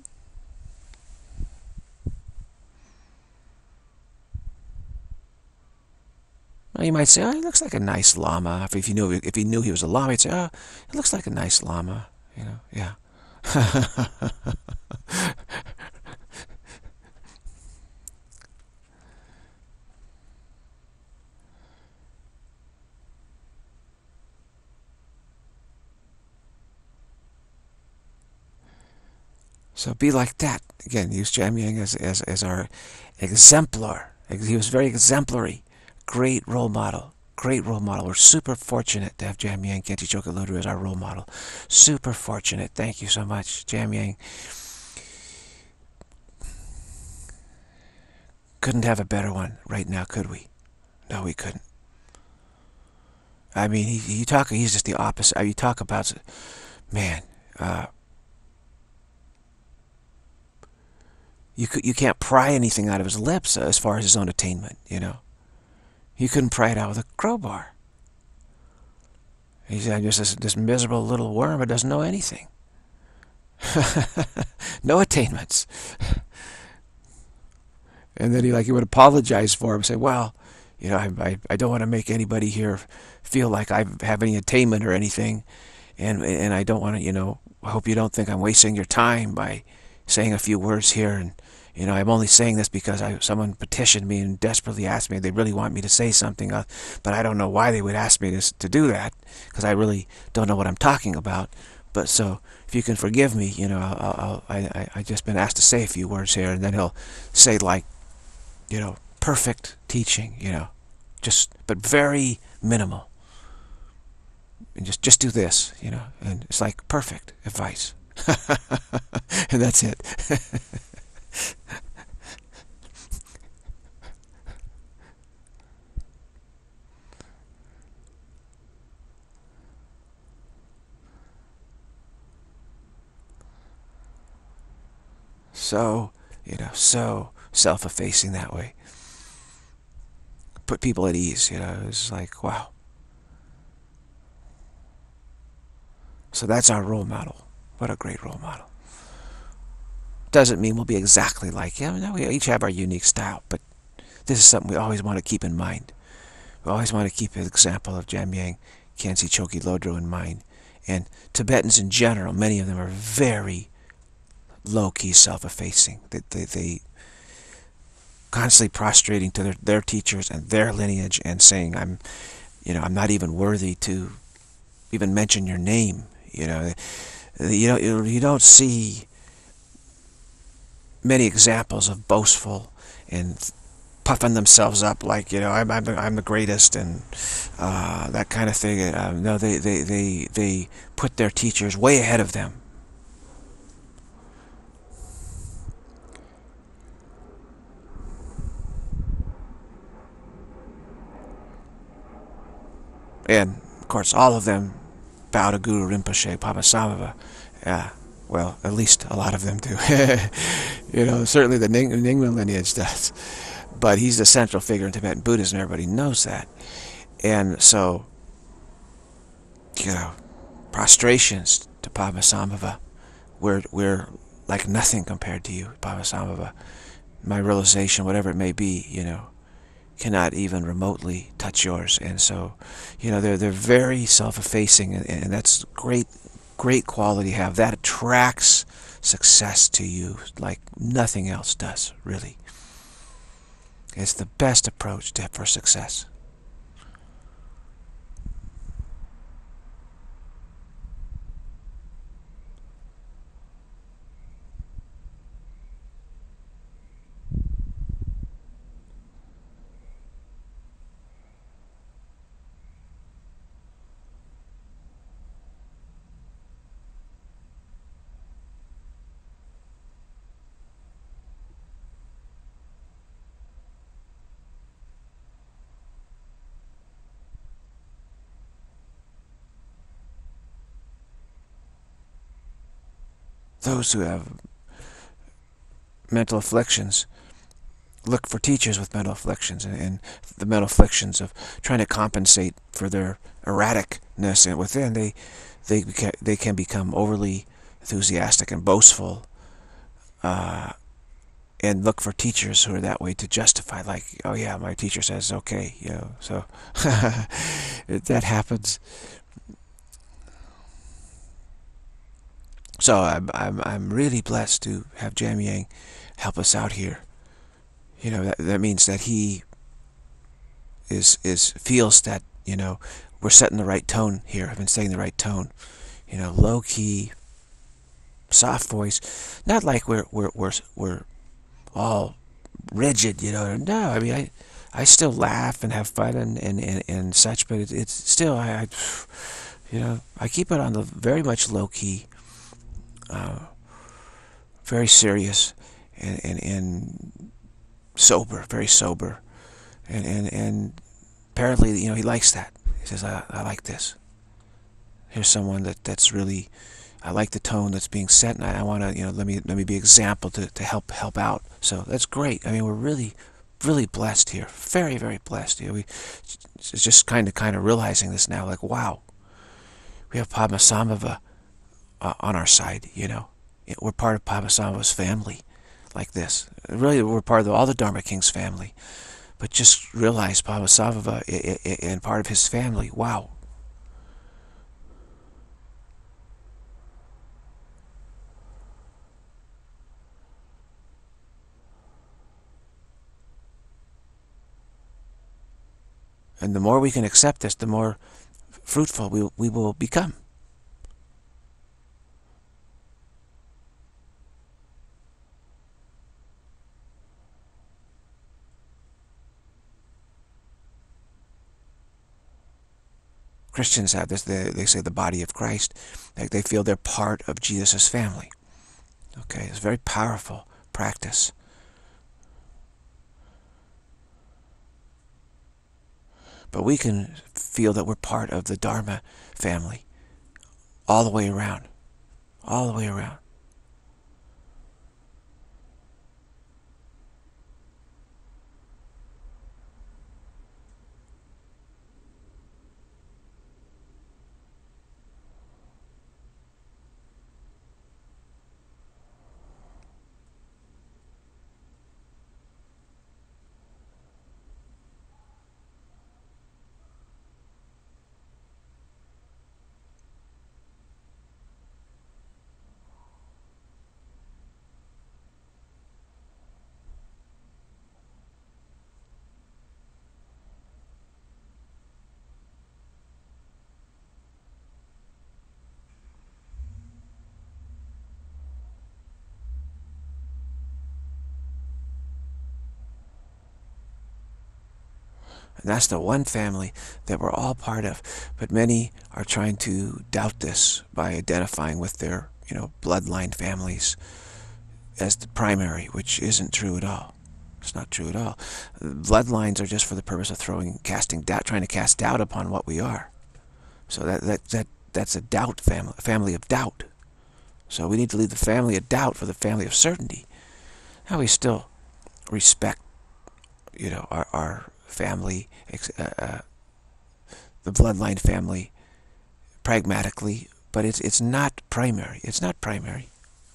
well, you might say, oh, he looks like a nice llama. If, if you knew if he knew he was a llama, he'd say, oh, it looks like a nice llama, you know. Yeah. So be like that. Again, use Jamyang as, as, as our exemplar. He was very exemplary. Great role model. Great role model. We're super fortunate to have Jamyang Khenche Chokaludu as our role model. Super fortunate. Thank you so much, Jamyang. couldn't have a better one right now, could we? No, we couldn't. I mean, he, you talk, he's just the opposite. You talk about, man, uh, you, you can't pry anything out of his lips as far as his own attainment, you know. You couldn't pry it out with a crowbar. He said, I'm just this, this miserable little worm that doesn't know anything. No attainments. And then he like he would apologize for him, say, well, you know, I, I, I don't want to make anybody here feel like I have any attainment or anything. And, and I don't want to, you know, I hope you don't think I'm wasting your time by saying a few words here. And, you know, I'm only saying this because I, someone petitioned me and desperately asked me. They really want me to say something, uh, but I don't know why they would ask me to, to do that, because I really don't know what I'm talking about. But so, if you can forgive me, you know, I'll, I'll, I, I, I just been asked to say a few words here, and then he'll say like, you know, perfect teaching, you know, just, but very minimal. And just, just do this, you know, and it's like perfect advice. And that's it. So, you know, so self-effacing that way. Put people at ease, you know, it's like, wow. So that's our role model. What a great role model. Doesn't mean we'll be exactly like him. No, we each have our unique style, but this is something we always want to keep in mind. We always want to keep the example of Jamyang Khyentse Chokyi Lodro in mind. And Tibetans in general, many of them are very low-key self-effacing. They, they, they constantly prostrating to their, their teachers and their lineage and saying, I'm, you know, I'm not even worthy to even mention your name. You know, you don't, you don't see many examples of boastful and puffing themselves up like, you know, I'm, I'm, the, I'm the greatest and uh, that kind of thing. Uh, no, they, they, they, they put their teachers way ahead of them. And, of course, all of them bow to Guru Rinpoche, Padmasambhava. Yeah, well, at least a lot of them do. You know, certainly the Ning Nyingma lineage does. But he's the central figure in Tibetan Buddhism, everybody knows that. And so, you know, prostrations to Padmasambhava, we're, we're like nothing compared to you, Padmasambhava. My realization, whatever it may be, you know, cannot even remotely touch yours. And so, you know, they're they're very self-effacing, and, and that's great, great quality to have. That attracts success to you like nothing else does, really. It's the best approach to, for success. Those who have mental afflictions look for teachers with mental afflictions, and, and the mental afflictions of trying to compensate for their erraticness and within, they they they can become overly enthusiastic and boastful, uh, and look for teachers who are that way to justify, like, oh yeah, my teacher says okay, you know. So that happens. So I'm, I'm, I'm really blessed to have Jamyang help us out here. You know, that, that means that he is, is, feels that, you know, we're setting the right tone here. I've been setting the right tone. You know, low-key, soft voice. Not like we're, we're, we're, we're all rigid, you know. No, I mean, I, I still laugh and have fun and, and, and, and such, but it, it's still, I, I, you know, I keep it on the very much low-key. Uh, very serious, and, and, and sober, very sober, and and and apparently, you know, he likes that. He says, I, I like this. Here's someone that that's really, I like the tone that's being set, and I, I want to, you know, let me let me be example to to help help out. So that's great. I mean, we're really really blessed here, very very blessed here. We it's just kind of kind of realizing this now, like, wow, we have Padmasambhava uh, on our side. You know, we're part of Padmasambhava's family, like this. Really, we're part of the, all the Dharma King's family. But just realize Padmasambhava and part of his family. Wow. And the more we can accept this, the more fruitful we, we will become. Christians have this, they, they say the body of Christ. Like they feel they're part of Jesus' family. Okay, it's a very powerful practice. But we can feel that we're part of the Dharma family all the way around. All the way around. And that's the one family that we're all part of. But many are trying to doubt this by identifying with their, you know, bloodline families as the primary, which isn't true at all. It's not true at all. Bloodlines are just for the purpose of throwing, casting doubt, trying to cast doubt upon what we are. So that that that that's a doubt family, family of doubt. So we need to leave the family of doubt for the family of certainty. Now we still respect, you know, our our family, uh, uh, the bloodline family, pragmatically, but it's it's not primary. It's not primary.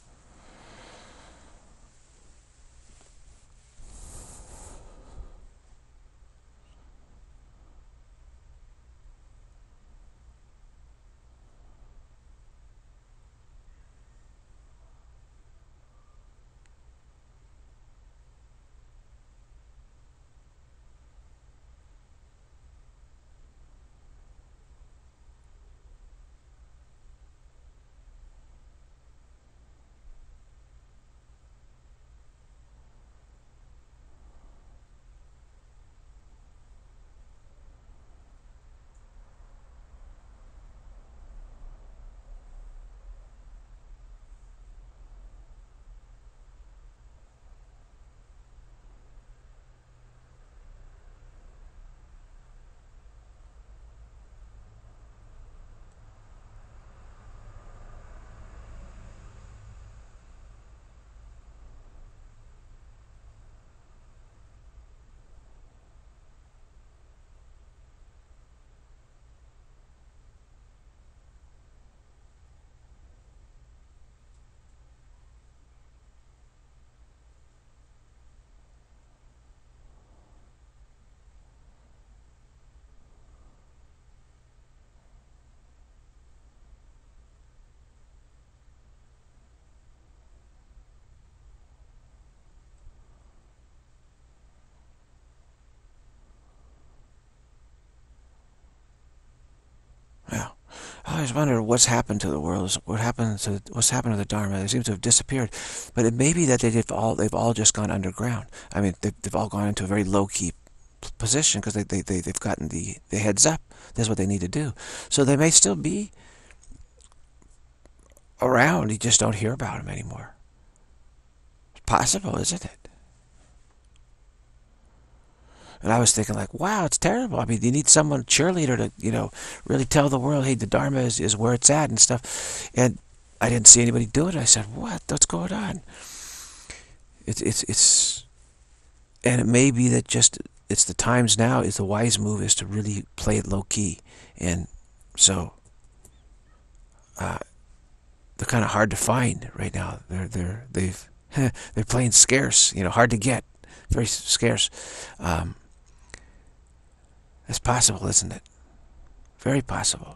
Yeah. I always wonder what's happened to the world. What happened to what's happened to the Dharma? They seem to have disappeared. But it may be that they've all they've all just gone underground. I mean, they've, they've all gone into a very low key position because they, they, they, they've gotten the, the heads up. That's what they need to do. So they may still be around. You just don't hear about them anymore. It's possible, isn't it? And I was thinking like, wow, it's terrible. I mean, you need someone, cheerleader, to, you know, really tell the world, hey, the Dharma is, is where it's at and stuff. And I didn't see anybody do it. I said, what? What's going on? It's, it's, it's, and it may be that just, it's the times now, is the wise move is to really play it low key. And so, uh, they're kind of hard to find right now. They're, they're, they've, they're playing scarce, you know, hard to get, very scarce. Um, it's possible, isn't it? Very possible.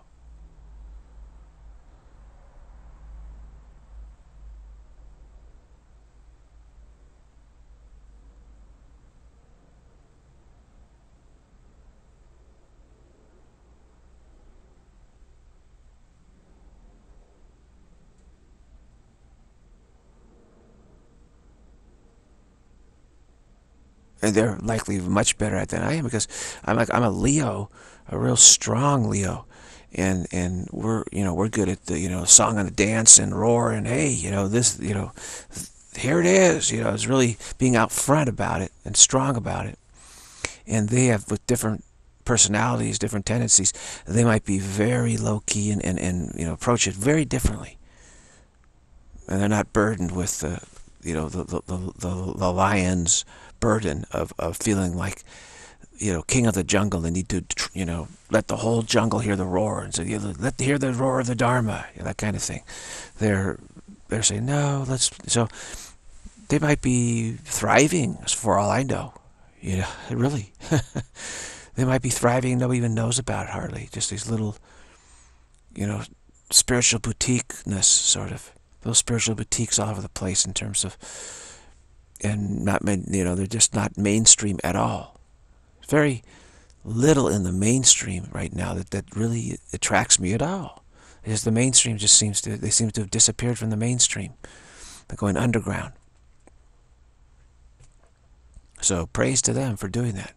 And they're likely much better at it than I am, because I'm like I'm a Leo, a real strong Leo, and and we're you know we're good at the you know song and the dance and roar and hey you know this you know here it is you know it's really being out front about it and strong about it, and they have with different personalities, different tendencies, they might be very low key and and, and you know approach it very differently, and they're not burdened with the you know the the the, the, the lion's burden of, of feeling like, you know, king of the jungle. They need to, you know, let the whole jungle hear the roar, and so you know, let hear the roar of the Dharma, you know, that kind of thing. They're they're saying no. Let's so they might be thriving, for all I know. You know, really, they might be thriving. Nobody even knows about it hardly. Just these little, you know, spiritual boutique-ness, sort of. Those spiritual boutiques all over the place in terms of. And not, you know, they're just not mainstream at all. Very little in the mainstream right now that, that really attracts me at all. Because the mainstream just seems to, they seem to have disappeared from the mainstream. They're going underground. So praise to them for doing that.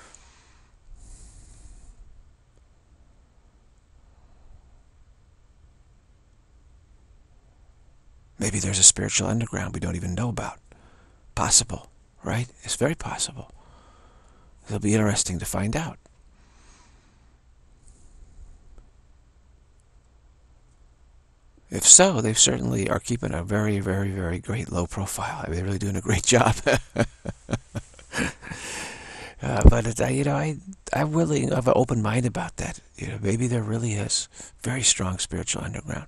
Maybe there's a spiritual underground we don't even know about. Possible, right? It's very possible. It'll be interesting to find out. If so, they certainly are keeping a very, very, very great low profile. I mean, they're really doing a great job. uh, but it, you know, I I'm willing, I have an open mind about that. You know, maybe there really is very strong spiritual underground.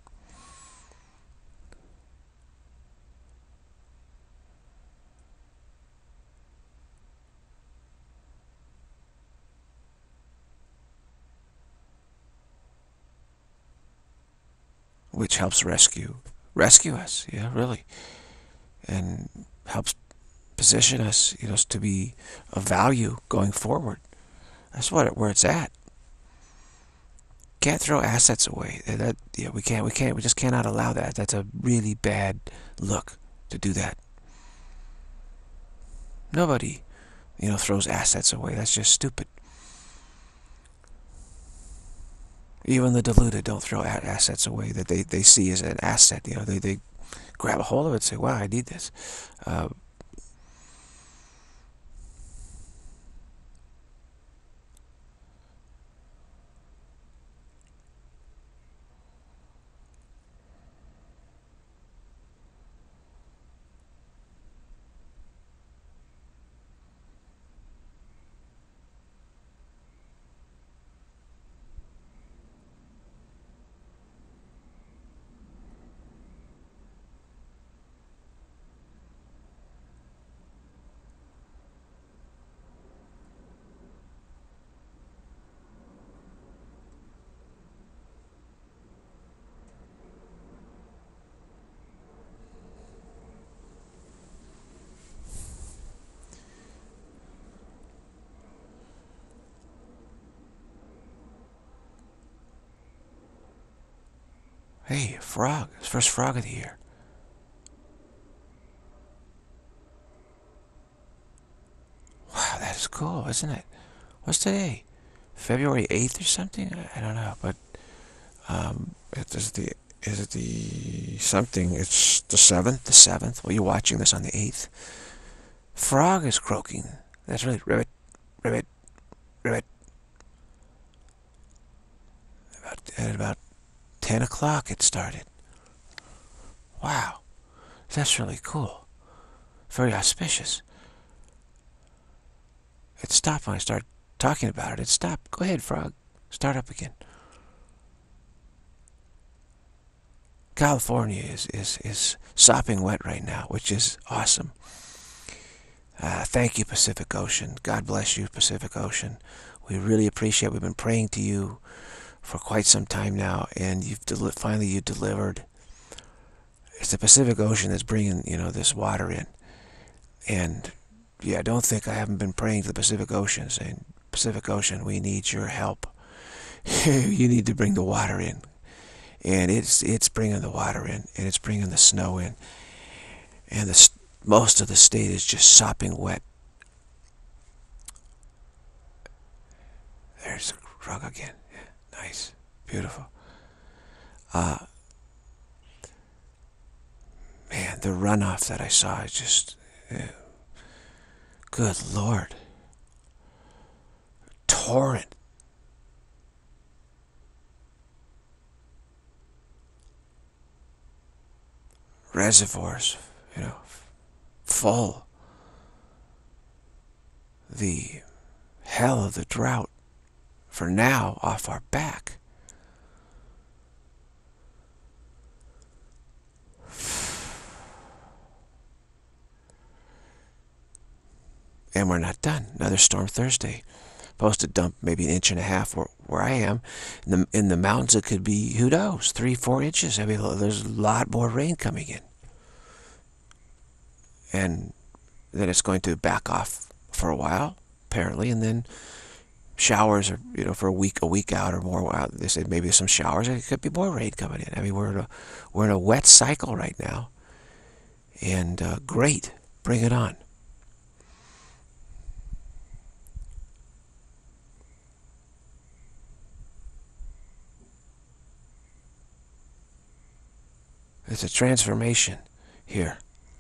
Which helps rescue rescue us, yeah, really, and helps position us, you know, to be of value going forward. That's what it, where it's at. Can't throw assets away. That yeah, we can't. We can't. We just cannot allow that. That's a really bad look to do that. Nobody, you know, throws assets away. That's just stupid. Even the deluded don't throw assets away that they, they see as an asset. You know, they, they grab a hold of it and say, wow, I need this. Uh, hey, a frog. It's first frog of the year. Wow, that is cool, isn't it? What's today? February eighth or something? I don't know, but um, it is the is it the something? It's the seventh. The seventh. Well, you're watching this on the eighth. Frog is croaking. That's right, Ribbit. ribbit, ribbit. About, at about ten o'clock it started. Wow, that's really cool. Very auspicious. It stopped when I started talking about it. It stopped. Go ahead, frog. Start up again. California is, is, is sopping wet right now, which is awesome. Uh, thank you, Pacific Ocean. God bless you, Pacific Ocean. We really appreciate it. We've been praying to you for quite some time now, and you've deli- finally you delivered. It's the Pacific Ocean that's bringing, you know, this water in. And yeah, don't think I haven't been praying to the Pacific Ocean, saying, Pacific Ocean, we need your help. You need to bring the water in. And it's it's bringing the water in, and it's bringing the snow in. And the, most of the state is just sopping wet. There's the frog again. Yeah, nice. Beautiful. Uh, man, the runoff that I saw is just... Uh, good Lord. Torrent. Reservoirs, you know, full. The hell of the drought, for now, off our back. And we're not done. Another storm Thursday. Supposed to dump maybe an inch and a half where, where I am. In the, in the mountains, it could be, who knows, three, four inches. I mean, there's a lot more rain coming in. And then it's going to back off for a while, apparently, and then showers are, you know, for a week, a week out or more out. They said maybe some showers. It could be more rain coming in. I mean, we're in a, we're in a wet cycle right now. And uh, great, bring it on. It's a transformation here.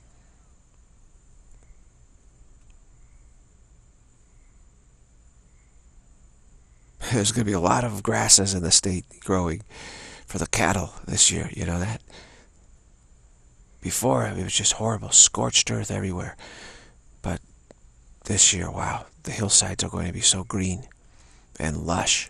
There's going to be a lot of grasses in the state growing for the cattle this year. You know that? Before, it was just horrible, scorched earth everywhere. But this year, wow, the hillsides are going to be so green and lush.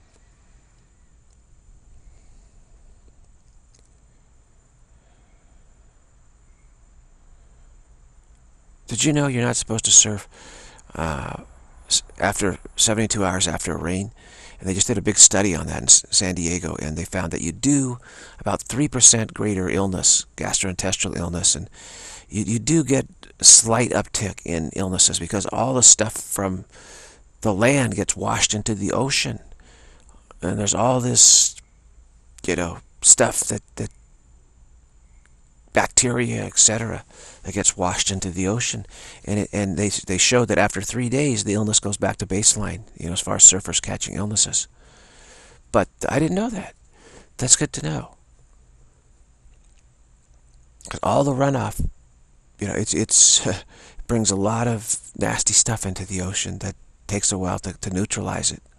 Did you know you're not supposed to surf uh, after seventy-two hours after a rain? And they just did a big study on that in San Diego, and they found that you do about three percent greater illness, gastrointestinal illness, and you, you do get a slight uptick in illnesses because all the stuff from the land gets washed into the ocean. And there's all this, you know, stuff that, that bacteria, et cetera, that gets washed into the ocean, and it, and they they showed that after three days the illness goes back to baseline. You know, as far as surfers catching illnesses. But I didn't know that. That's good to know. Because all the runoff, you know, it's it's uh, brings a lot of nasty stuff into the ocean that takes a while to, to neutralize it.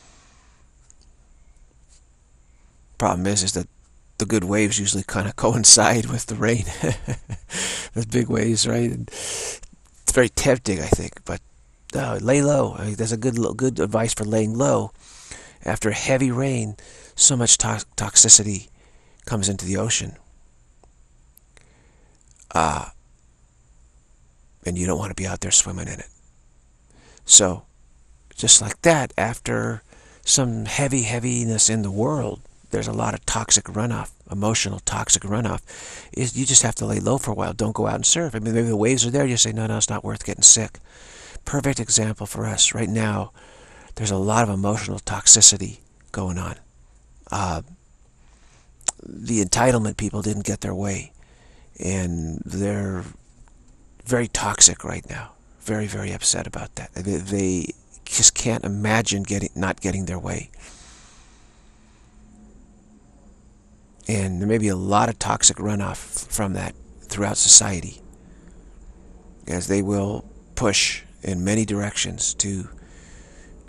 Problem is, is that the good waves usually kind of coincide with the rain. Those big waves, right? And it's very tempting, I think. But no, lay low. I mean, there's a good good advice for laying low. After heavy rain, so much to toxicity comes into the ocean. Uh, and you don't want to be out there swimming in it. So, just like that, after some heavy heaviness in the world, there's a lot of toxic runoff, emotional toxic runoff. Is you just have to lay low for a while. Don't go out and surf. I mean, maybe the waves are there. You say, no, no, it's not worth getting sick. Perfect example for us right now. There's a lot of emotional toxicity going on. Uh, the entitlement people didn't get their way, and they're very toxic right now. Very, very upset about that. They, they just can't imagine getting not getting their way. And there may be a lot of toxic runoff from that throughout society, as they will push in many directions to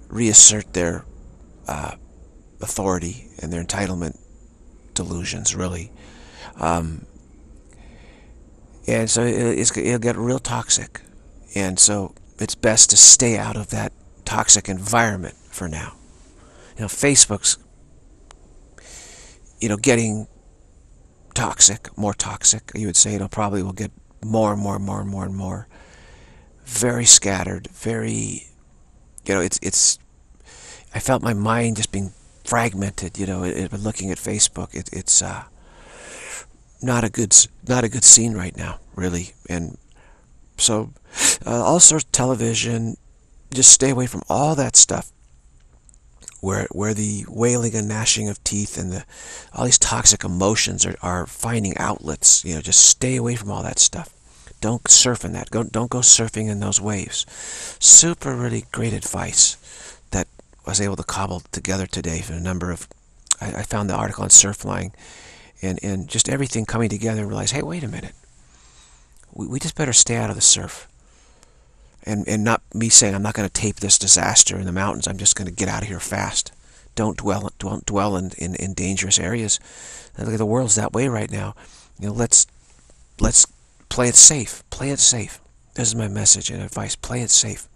reassert their uh, authority and their entitlement delusions, really. Um, and so it, it's, it'll get real toxic. And so it's best to stay out of that toxic environment for now. You know, Facebook's, you know, getting toxic, more toxic. You would say it'll probably will get more and more and more and more and more. Very scattered, very, you know, it's, it's, I felt my mind just being fragmented, you know, it, it, looking at Facebook. It, it's uh, not a good, not a good scene right now, really. And so, uh, all sorts of television, just stay away from all that stuff. Where where the wailing and gnashing of teeth and the all these toxic emotions are, are finding outlets. You know, just stay away from all that stuff. Don't surf in that. Go, don't go surfing in those waves. Super, really great advice that I was able to cobble together today for a number of... I, I found the article on surf flying, and, and just everything coming together and realized, hey, wait a minute. We, we just better stay out of the surf. And, and not me saying I'm not going to tape this disaster in the mountains. I'm just going to get out of here fast. Don't dwell don't dwell in, in, in dangerous areas. The world's that way right now. You know, let's let's play it safe. Play it safe. This is my message and advice. Play it safe.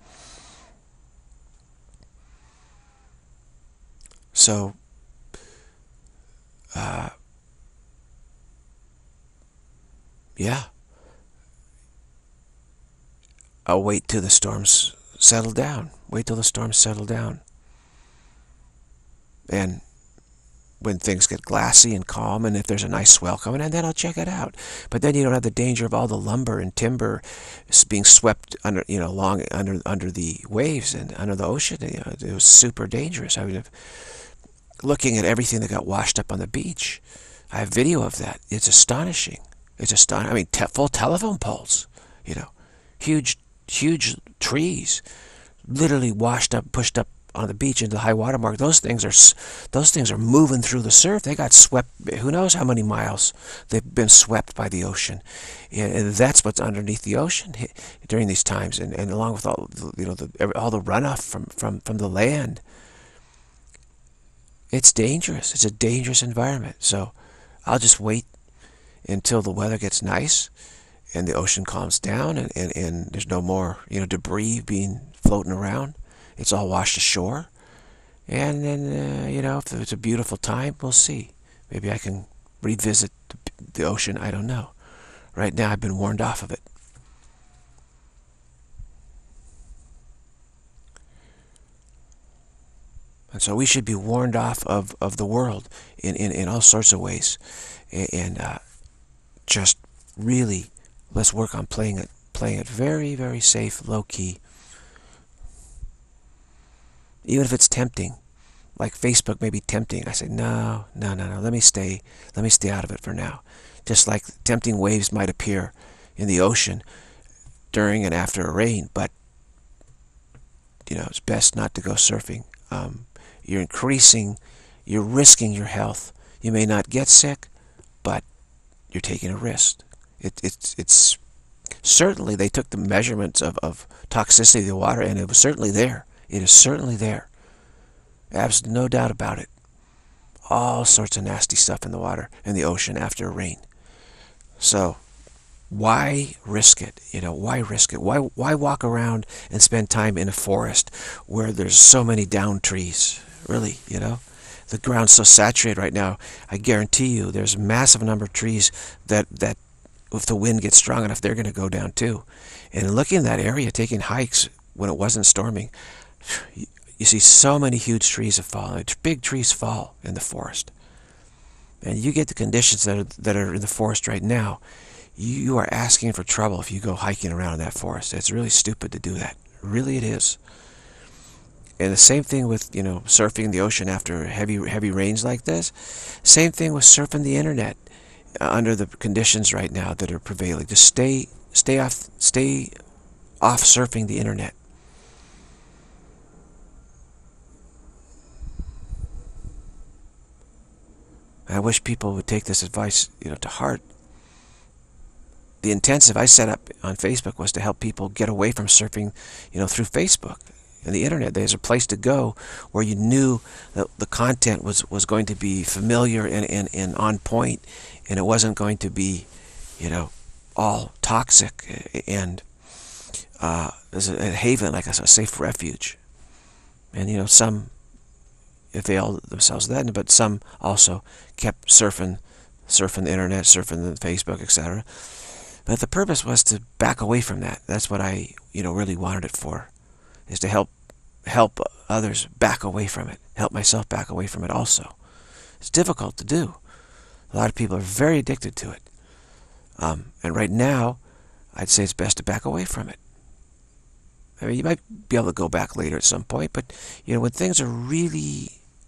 So, uh, yeah. I'll wait till the storms settle down. Wait till the storms settle down. And when things get glassy and calm, and if there's a nice swell coming, and then I'll check it out. But then you don't have the danger of all the lumber and timber being swept under, you know, along under under the waves and under the ocean. You know, it was super dangerous. I mean, looking at everything that got washed up on the beach, I have video of that. It's astonishing. It's astonishing. I mean, te full telephone poles. You know, huge. Huge trees, literally washed up, pushed up on the beach into the high water mark. Those things are, those things are moving through the surf. They got swept. Who knows how many miles they've been swept by the ocean, and that's what's underneath the ocean during these times. And, and along with all, you know, the, all the runoff from from from the land. It's dangerous. It's a dangerous environment. So, I'll just wait until the weather gets nice and the ocean calms down, and, and, and there's no more, you know, debris being floating around. It's all washed ashore. And then, uh, you know, if it's a beautiful time, we'll see. Maybe I can revisit the, the ocean. I don't know. Right now, I've been warned off of it. And so we should be warned off of, of the world in, in, in all sorts of ways. And, and uh, just really... let's work on playing it, playing it very, very safe, low-key. Even if it's tempting, like Facebook may be tempting. I say, no, no, no, no, let me stay, let me stay out of it for now. Just like tempting waves might appear in the ocean during and after a rain, but, you know, it's best not to go surfing. Um, you're increasing, you're risking your health. You may not get sick, but you're taking a risk. It, it's, it's certainly, they took the measurements of, of toxicity of the water, and it was certainly there. It is certainly there. Absolutely no doubt about it. All sorts of nasty stuff in the water, in the ocean after a rain. So, why risk it? You know, why risk it? Why, why walk around and spend time in a forest where there's so many downed trees? Really, you know? The ground's so saturated right now, I guarantee you there's a massive number of trees that, that if the wind gets strong enough, they're going to go down too. And looking in that area, taking hikes when it wasn't storming, you see so many huge trees have fallen. Big trees fall in the forest. And you get the conditions that are, that are in the forest right now, you are asking for trouble if you go hiking around in that forest. It's really stupid to do that. Really it is. And the same thing with, you know, surfing the ocean after heavy, heavy rains like this. Same thing with surfing the internet. Under the conditions right now that are prevailing, just stay, stay off, stay off surfing the internet. I wish people would take this advice, you know, to heart. The intensive I set up on Facebook was to help people get away from surfing, you know, through Facebook. And the internet, there's a place to go where you knew that the content was, was going to be familiar and, and, and on point, and it wasn't going to be, you know, all toxic, and uh, as a, a haven, like a, a safe refuge. And, you know, some availed themselves of that, but some also kept surfing, surfing the internet, surfing the Facebook, et cetera. But the purpose was to back away from that. That's what I, you know, really wanted it for, is to help help others back away from it, help myself back away from it also. It's difficult to do. A lot of people are very addicted to it. Um, and right now, I'd say it's best to back away from it. I mean, you might be able to go back later at some point, but, you know, when things are really,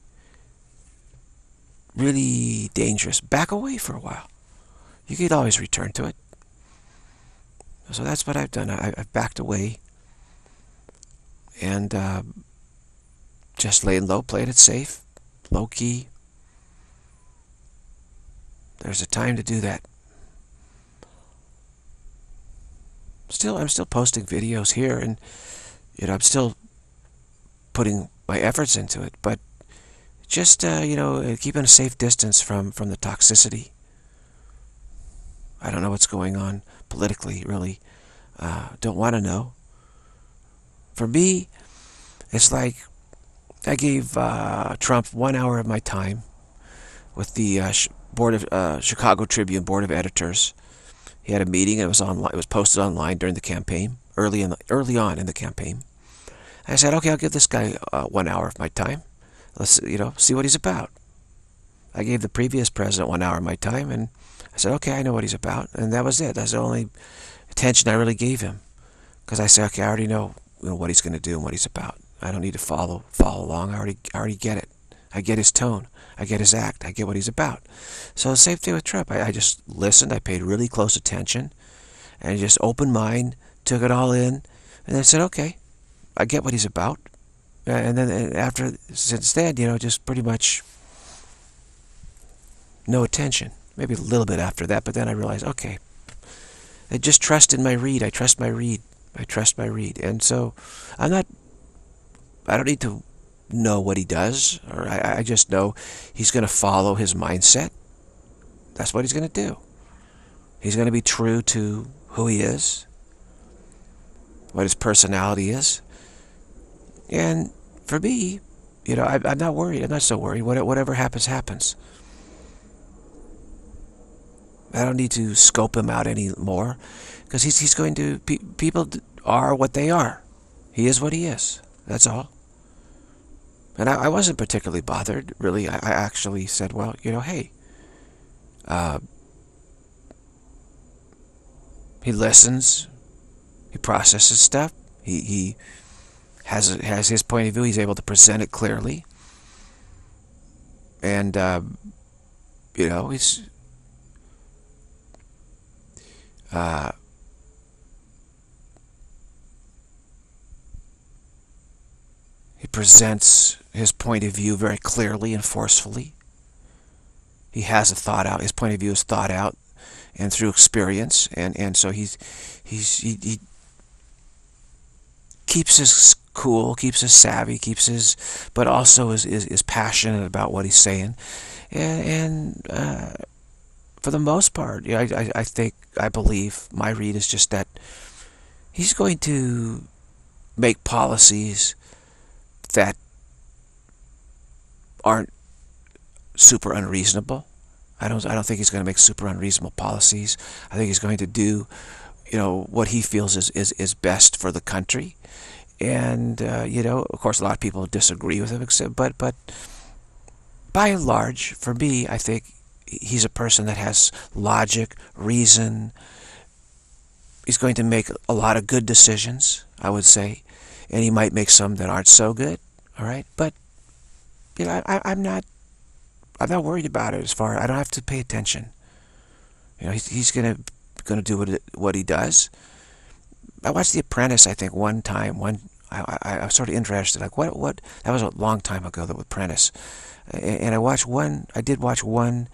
really dangerous, back away for a while. You could always return to it. So that's what I've done. I, I've backed away and uh, just laid low, played it safe, low key. There's a time to do that. Still, I'm still posting videos here, and you know, I'm still putting my efforts into it, but just uh, you know, keeping a safe distance from from the toxicity. I don't know what's going on politically, really. Uh, don't want to know. For me, it's like I gave uh, Trump one hour of my time with the uh, board of uh, Chicago Tribune Board of Editors. He had a meeting, and it was online. It was posted online during the campaign, early in the, early on in the campaign. I said, okay, I'll give this guy uh, one hour of my time. Let's, you know, see what he's about. I gave the previous president one hour of my time, and I said, okay, I know what he's about, and that was it. That's the only attention I really gave him, because I said, okay, I already know, you know what he's going to do and what he's about. I don't need to follow follow along. I already I already get it. I get his tone. I get his act. I get what he's about. So the same thing with Trump. I, I just listened. I paid really close attention, and just open mind, took it all in, and then said, okay, I get what he's about. And then after, since then, you know, just pretty much no attention. Maybe a little bit after that, but then I realized, okay, I just trust in my read. I trust my read. I trust my read. And so I'm not, I don't need to know what he does, or I, I just know he's going to follow his mindset. That's what he's going to do. He's going to be true to who he is, what his personality is. And for me, you know, I, I'm not worried. I'm not so worried. What, whatever happens, happens. I don't need to scope him out anymore, because he's, he's going to, pe people are what they are. He is what he is. That's all. And I, I wasn't particularly bothered, really. I, I actually said, well, you know, hey, uh, he listens, he processes stuff, he, he has, has his point of view, he's able to present it clearly. And, uh, you know, he's, uh, he presents his point of view very clearly and forcefully. He has it thought out. His point of view is thought out and through experience, and and so he's he's he, he keeps his cool, keeps his savvy, keeps his, but also is is, is passionate about what he's saying, and and uh, for the most part, you know, I, I I think I believe my read is just that he's going to make policies that aren't super unreasonable. I don't I don't think he's going to make super unreasonable policies. I think he's going to do, you know, what he feels is is, is best for the country. And uh, you know, of course, a lot of people disagree with him, except but but by and large, for me, I think he's a person that has logic, reason. He's going to make a lot of good decisions, I would say, and he might make some that aren't so good. All right, but you know, I, I'm not, I'm not worried about it. As far I don't have to pay attention. You know, he's, he's gonna gonna do what it, what he does. I watched The Apprentice, I think, one time. One, I, I, I was sort of interested. Like, what, what? That was a long time ago. The Apprentice, and, and I watched one. I did watch one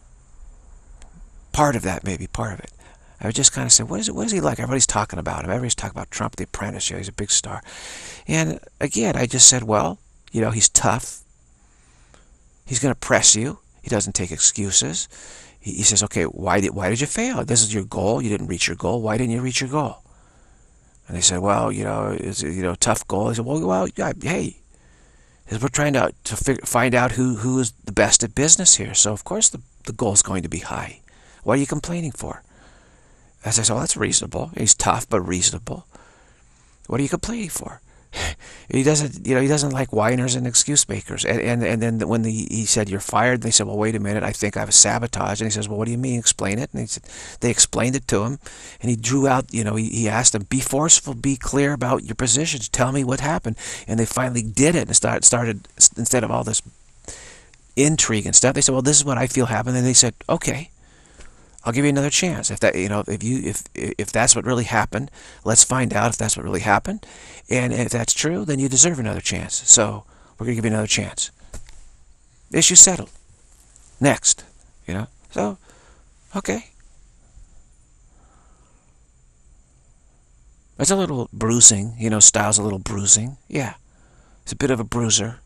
part of that, maybe part of it. I just kind of said, what is it? What is he like? Everybody's talking about him. Everybody's talking about Trump, The Apprentice. Yeah, he's a big star. And again, I just said, well, you know, he's tough. He's going to press you. He doesn't take excuses. He, he says, okay, why did, why did you fail? This is your goal. You didn't reach your goal. Why didn't you reach your goal? And they said, well, you know, it's you know, tough goal. He said, well, well, yeah, hey, we're trying to, to figure, find out who, who is the best at business here. So, of course, the, the goal is going to be high. What are you complaining for? As I said, well, that's reasonable. He's tough, but reasonable. What are you complaining for? He doesn't, you know, he doesn't like whiners and excuse makers. And and, and then when the, he said, you're fired, they said, well, wait a minute, I think I was sabotaged. And he says, well, what do you mean? Explain it. And he said, they explained it to him. And he drew out, you know, he, he asked them, be forceful, be clear about your positions. Tell me what happened. And they finally did it and started, started instead of all this intrigue and stuff, they said, well, this is what I feel happened. And they said, okay, I'll give you another chance. If that, you know, if you, if if that's what really happened, let's find out if that's what really happened, and if that's true, then you deserve another chance. So we're gonna give you another chance. Issue settled. Next, you know. So, okay. It's a little bruising, you know. Style's a little bruising. Yeah, it's a bit of a bruiser.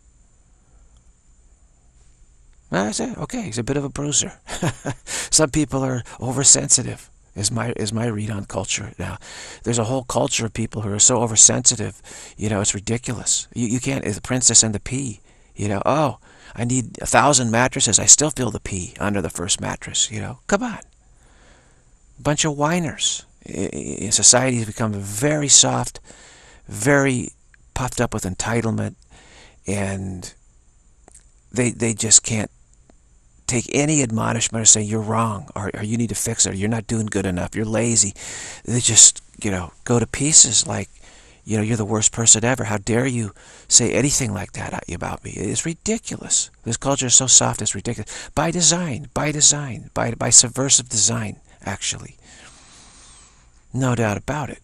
I said, okay, he's a bit of a bruiser. Some people are oversensitive, is my is my read on culture now. There's a whole culture of people who are so oversensitive, you know, it's ridiculous. You, you can't, the princess and the pea, you know, oh, I need a thousand mattresses, I still feel the pea under the first mattress, you know, come on. Bunch of whiners. Society has become very soft, very puffed up with entitlement, and they they just can't take any admonishment or say you're wrong, or, or you need to fix it, or you're not doing good enough, you're lazy. They just, you know, go to pieces like, you know, you're the worst person ever. How dare you say anything like that about me? It's ridiculous. This culture is so soft, it's ridiculous. By design, by design, by, by subversive design, actually. No doubt about it.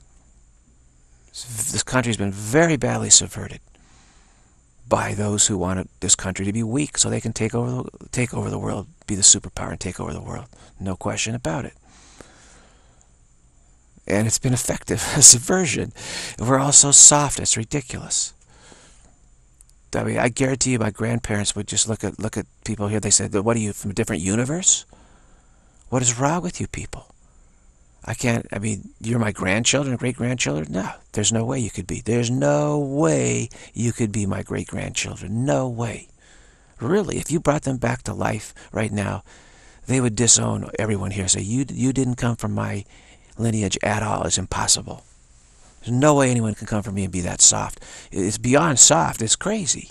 This country's been very badly subverted by those who want this country to be weak so they can take over the, take over the world, be the superpower and take over the world. No question about it. And it's been effective, subversion. We're all so soft, it's ridiculous. I mean, I guarantee you my grandparents would just look at look at people here, they said, what are you, from a different universe? What is wrong with you people? I can't, I mean, you're my grandchildren, great-grandchildren? No, there's no way you could be. There's no way you could be my great-grandchildren. No way. Really, if you brought them back to life right now, they would disown everyone here. Say, you, you didn't come from my lineage at all. It's impossible. There's no way anyone can come from me and be that soft. It's beyond soft. It's crazy.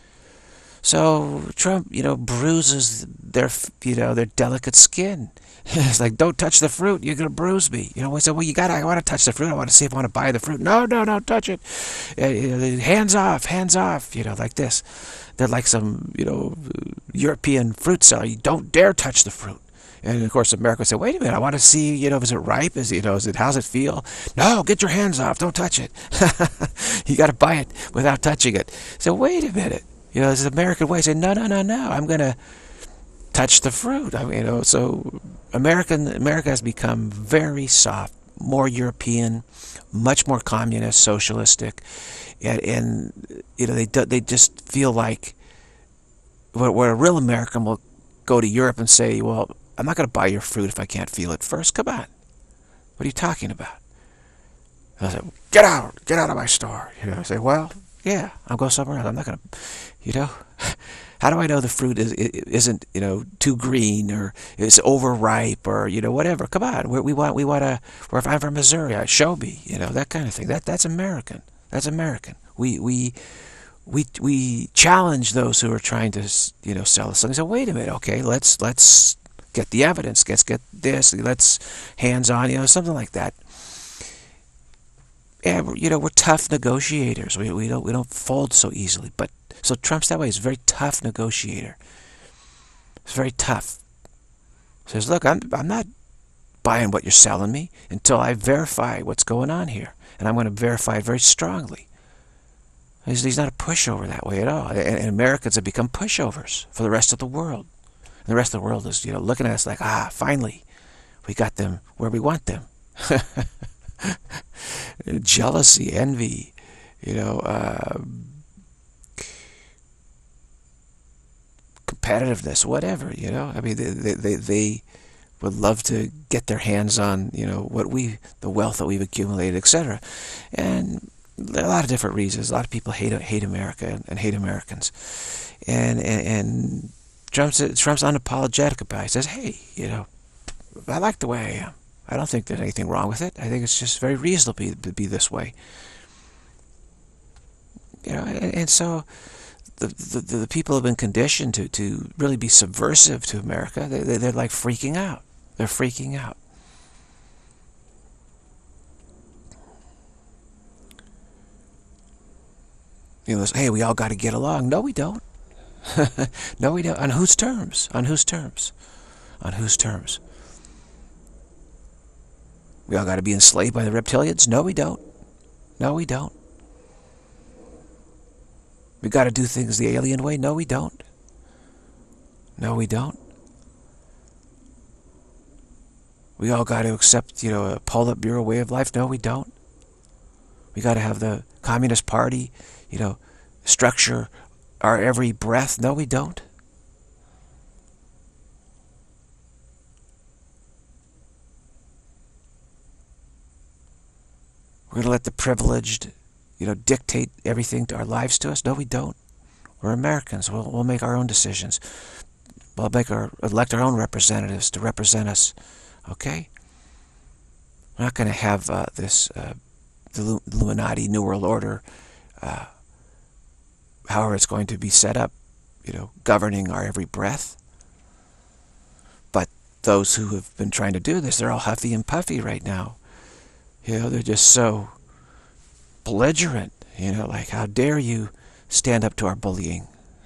So Trump, you know, bruises their, you know, their delicate skin. It's like, don't touch the fruit, you're going to bruise me. You know, I said, well, you got to, I want to touch the fruit. I want to see if I want to buy the fruit. No, no, don't touch it. Uh, you know, hands off, hands off, you know, like this. They're like some, you know, European fruit seller. You don't dare touch the fruit. And of course, America would say, wait a minute, I want to see, you know, is it ripe? Is, you know, is it, how's it feel? No, get your hands off, don't touch it. You got to buy it without touching it. So wait a minute. You know, this is the American way. Say, no, no, no, no, I'm going to touch the fruit. I mean, you know, so American America has become very soft, more European, much more communist, socialistic, and, and you know, they they just feel like where, where a real American will go to Europe and say, well, I'm not going to buy your fruit if I can't feel it first. Come on, what are you talking about? And I say, get out, get out of my store. You know, I say, well, yeah, I'll go somewhere else. I'm not going to, you know. How do I know the fruit is, isn't, you know, too green or is overripe or, you know, whatever? Come on, we, we want, we want to, or if I'm from Missouri, show me, you know, that kind of thing. That that's American. That's American. We we we we challenge those who are trying to, you know, sell us something. So wait a minute, okay, let's let's get the evidence. Let's get this. Let's hands on, you know, something like that. Yeah, you know, we're tough negotiators. We we don't we don't fold so easily, but. So Trump's that way. He's a very tough negotiator. He's very tough. Says, look, I'm, I'm not buying what you're selling me until I verify what's going on here. And I'm going to verify it very strongly. He's, he's not a pushover that way at all. And, and Americans have become pushovers for the rest of the world. And the rest of the world is, you know, looking at us like, ah, finally, we got them where we want them. Jealousy, envy, you know, uh, competitiveness, whatever, you know. I mean, they, they, they, they would love to get their hands on, you know, what we, the wealth that we've accumulated, et cetera. And there are a lot of different reasons. A lot of people hate hate America and, and hate Americans. And, and, and Trump's, Trump's unapologetic about it. He says, hey, you know, I like the way I am. I don't think there's anything wrong with it. I think it's just very reasonable to be, to be this way. You know, and, and so the, the the people have been conditioned to, to really be subversive to America. They, they, they're like freaking out. They're freaking out. You know, hey, we all got to get along. No, we don't. No, we don't. On whose terms? On whose terms? On whose terms? We all got to be enslaved by the reptilians? No, we don't. No, we don't. We got to do things the alien way? No, we don't. No, we don't. We all got to accept, you know, a Politburo way of life? No, we don't. We got to have the Communist Party, you know, structure our every breath? No, we don't. We're going to let the privileged, you know, dictate everything to our lives to us? No, we don't. We're Americans. We'll, we'll make our own decisions. We'll make our, elect our own representatives to represent us. Okay? We're not going to have uh, this uh, the Illuminati New World Order, uh, however it's going to be set up, you know, governing our every breath. But those who have been trying to do this, they're all huffy and puffy right now. You know, they're just so belligerent. You know, like, how dare you stand up to our bullying?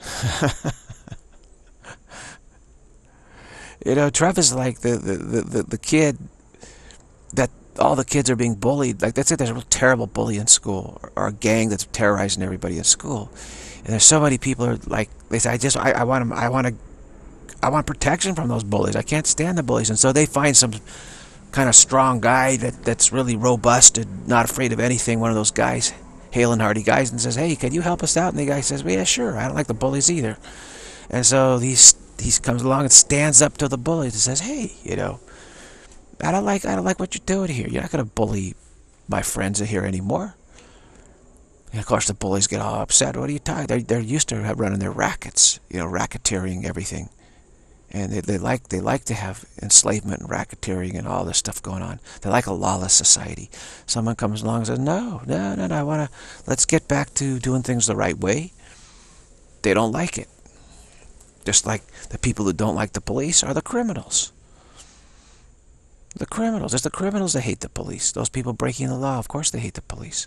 You know, Trump is like the, the, the, the, the kid that all the kids are being bullied. Like, that's it, there's a real terrible bully in school, or, or a gang that's terrorizing everybody in school. And there's so many people are like, they say, I just, I, I want to, I want to, I want protection from those bullies. I can't stand the bullies. And so they find some kind of strong guy that, that's really robust and not afraid of anything, one of those guys, hale and hearty guys, and says, hey, can you help us out? And the guy says, well, yeah, sure, I don't like the bullies either. And so he's, he comes along and stands up to the bullies and says, hey, you know, I don't like, I don't like what you're doing here. You're not going to bully my friends here anymore. And of course the bullies get all upset. What are you talking? They're, they're used to running their rackets, you know, racketeering everything. And they, they like they like to have enslavement and racketeering and all this stuff going on. They like a lawless society. Someone comes along and says, no, no, no, no, I want to, let's get back to doing things the right way. They don't like it. Just like the people who don't like the police are the criminals. The criminals. It's the criminals that hate the police. Those people breaking the law, of course they hate the police.